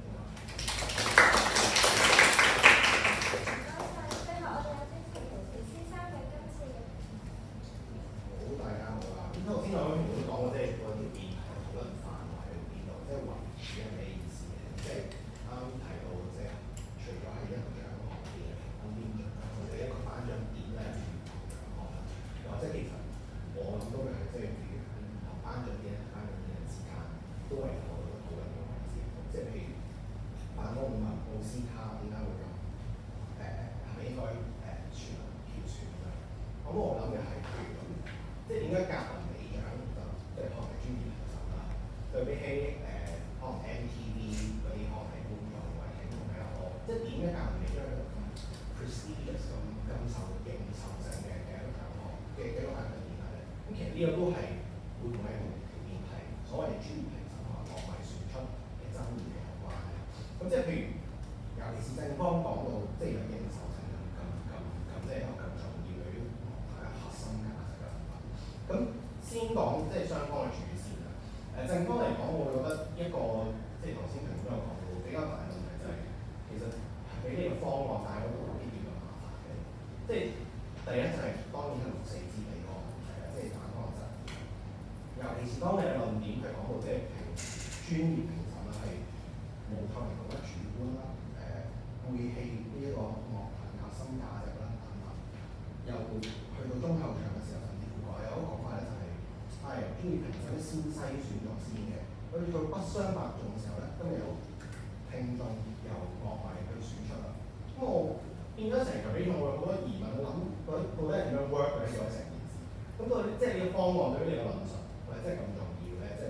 大家好啦，咁頭先我都講過，即係嗰條辯題討論範圍喺邊度，即係民主係咩意思嘅？即係啱啱提到，即係除咗係一個獎項嘅評分標準啦，或者一個頒獎典禮嘅唔同獎項啦，或者其實我諗到嘅係即係譬如唔同頒獎典禮同頒獎典禮之間都係有好多討論嘅位置，即係譬如反方會問奧斯卡點解會咁係咪應該全民票選啊？咁我諗嘅係譬如咁。即係點解格林美獎就即係可能係專業評審啦，對比起可能 MTV 嗰啲可能係觀眾或者聽眾比較多，即係點解格林美獎係咁 prestigious 咁受認受性嘅一個獎項嘅一個頒獎典禮咧？咁其實呢個都係會唔會係同條件係所謂專業評審同埋樂迷選出嘅爭議嘅有關嘅？咁即係譬如尤其是正方講到即係有認受性咁即係有咁重要嘅樂壇嘅核心價值啦。咁先講即係雙方嘅主線啦。正方嚟講，我會覺得一個即係頭先評判都有講到比較大嘅問題就係、其實係俾呢個方案帶好多必要嘅麻煩嘅。即係第一就係、當然係6:4之比嗰個問題啦，即係反方就尤其是當你嘅論點係講到即係專業評審啦，係無透明度啦、主觀啦、背棄呢一個樂壇核心價值啦等等，又去到中後場嘅時候，甚至乎有一個講法咧就係、由專業評審先篩選咗先嘅，去到不相伯仲嘅時候咧，都有聽眾由樂迷去選出啦。咁我變咗成個比賽，我有好多疑問，我諗到底係點樣 work 嘅呢個成件事？咁到底即係呢個方案對於你嘅論述係咪真係咁重要咧？即係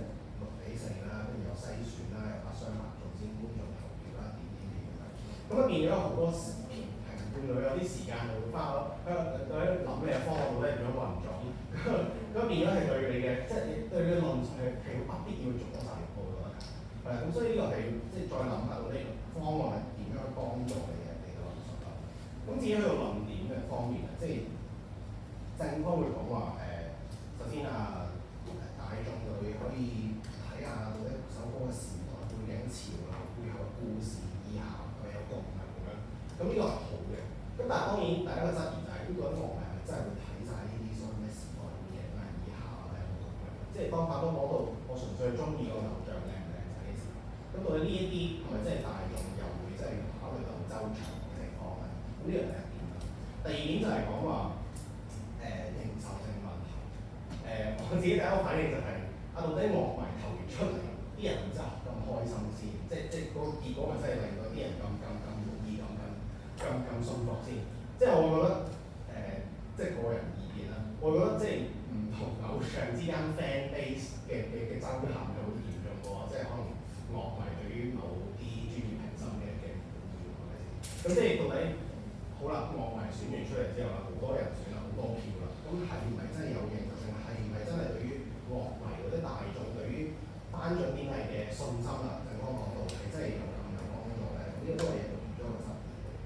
6:4啦，跟住又篩選啦，又不相伯仲先觀眾投票啦，點啦。咁啊變咗好多時評判佢有啲時間就會花喺度諗你嘅方案到底點樣運作。咁變咗係對你嘅，即係你對你嘅論述係不必要做咗曬報導啦。係啊，咁所以呢個係即係再諗下到呢個方案係點樣幫助你嘅論述啦。咁至於去到論點嘅方面啊，即係正方會講話首先大眾就會可以睇下到個係好嘅。咁但係當然第一個質疑就係呢個啲樂迷係咪真係會睇晒呢啲所謂咩時代背景啊、以下啊咁樣？即係當發哥講到我純粹中意個偶像靚唔靚仔嘅時候，咁到底呢一啲係咪真係大眾又會即係考慮到好周詳嘅情況咧？咁呢個第一點啦。第二點就係講話認受性問題。我自己第一個反應就係、到底樂迷投完出嚟，啲人真係咁開心先，即係嗰個結果咪真係令到啲人咁滿意咁信服先。即係我會覺得即係個人意見啦，我覺得即係唔同偶像之間 fan base 嘅爭拗係好嚴重嘅喎，即係可能樂迷對於某啲專業評審嘅意見係咪先？咁即係到底好啦，樂迷選完出嚟之後啦，好多人選啦，好多票啦，咁係唔係真係有認受性？係唔係真係對於樂迷或者大眾對於頒獎典禮嘅信心啦？正剛講到係真係有咁有幫助咧？呢個都係一個其中一個質疑。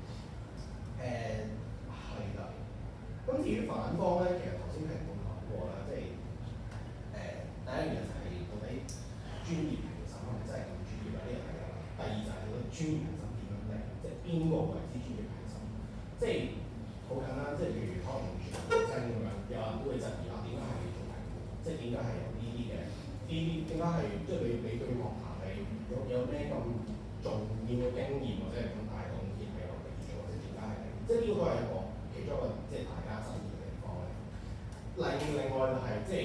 係啦。咁至於反方咧，其實頭先評判講過啦，即係第一樣就係到底專業評審係咪真係咁專業啊？呢樣係有。第二就係嗰專業評審點樣定？即係邊個為之專業評審？即係好簡單，即係譬如可能全球競爭咁樣，有人都會質疑啊，點解係你做評判？即係點解係有呢啲嘅？呢啲點解係即係你對樂壇係有咩咁重要嘅經驗或者係咁大貢獻係有俾咗？即係點解係你？即係呢個都係一個其中一個即係大家爭議嘅地方咧。另外就係、即係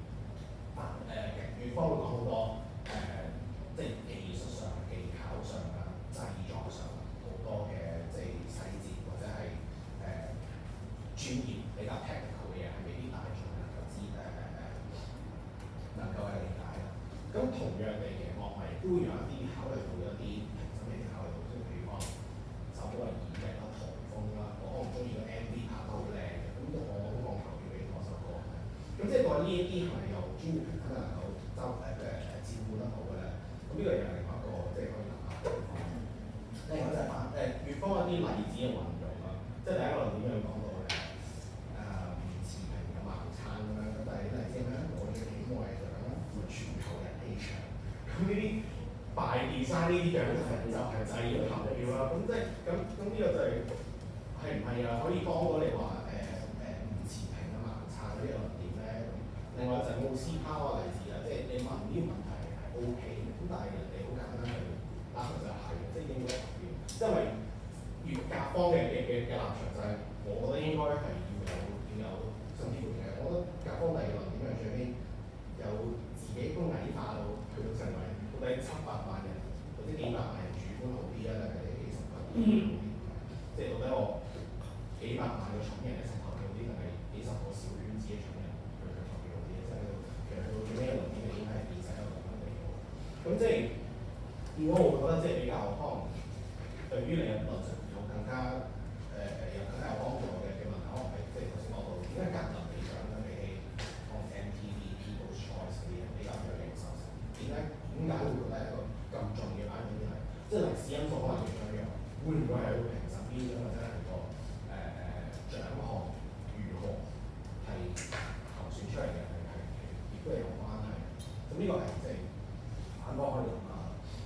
粵方會講好多即係技術上、技巧上啊、製作上好多嘅即係細節或者係專業比較 technical 嘅嘢，係未必大眾能夠知能夠係理解啦。咁同樣地嘅樂迷都會有一啲考慮到一啲評審嘅考慮到，即係譬如可能首歌嘅演繹啦、台風啦，我唔中意個 MV 拍得好靚嘅，咁我都講求要俾嗰首歌。咁即係講呢一啲係咪由專業評審能夠照顧得好嘅咧？咁呢個又係另外一個即係可以諗下嘅地方。另外就係粵方一啲例子嘅運用啦，即係第一個論點樣講到持平嘅盲撐咁樣，咁但係啲例子咩？我哋嘅喜愛獎啦，同埋全球人氣獎，咁呢啲拜 design 呢啲獎就係制咗投票啦。咁即係咁呢個就係唔係啊？可以幫到你話唔持平嘅盲撐呢個論點咧？另外就係奧斯卡個例子啦，即係你問呢啲問題係 OK 嘅，咁但係人哋好簡單去答就係即係應該投票，因為越甲方嘅立場就係我覺得應該係要有，甚至乎其實我覺得甲方第二個論點係最尾有自己都矮化到去到成為到底700萬人或者幾百萬人主觀好啲啊，定係你幾十萬人好啲？即係到底我幾百萬個重人一齊投票啲，定係幾十個小圈子嘅重人去投票啲？即係其實到最尾嘅論點已經係變成一個咁樣嘅地步。咁即係如果我覺得即係比較可能對於你嘅論述有更加有幫助嘅問題，可能係即係頭先講到點解格林美獎咧比起可能 MTV、People's Choice 嗰啲比較有認受性？點解會覺得係一個咁重要嘅一點係？即係歷史因素可能其中一樣，會唔會係一個評審標準或者係個獎項如何係投選出嚟嘅係亦都係有關係。咁呢個係即係反方可以諗下。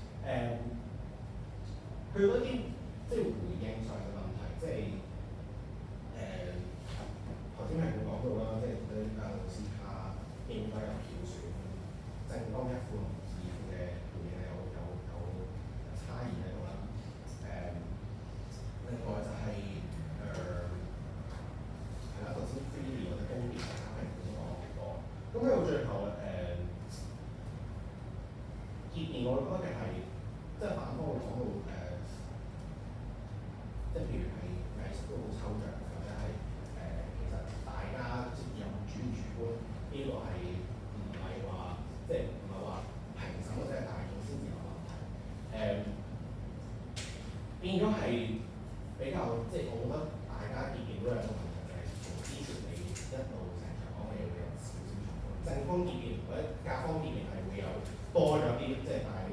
去到一啲即係回應上嘅問題，即係頭先係會講到啦，即係對奧斯卡應該有票選，正當一副同二副嘅回應係有差異喺度啦。另外就係係啦，頭先 Freddie 或者公平嘅評判都講好多。咁去到最後結論我覺得嘅係即係反方會講到即係譬如係藝術都好抽象，或者係其實大家即係有主唔主觀，呢個係唔係話即係唔係話評審或者係大眾先至有問題？變咗係比較即係我覺得大家意見都有個問題，就係從之前你一路成場講嘅嘢會有少少重複，正方意見或者甲方意見係會有多咗啲，即係大家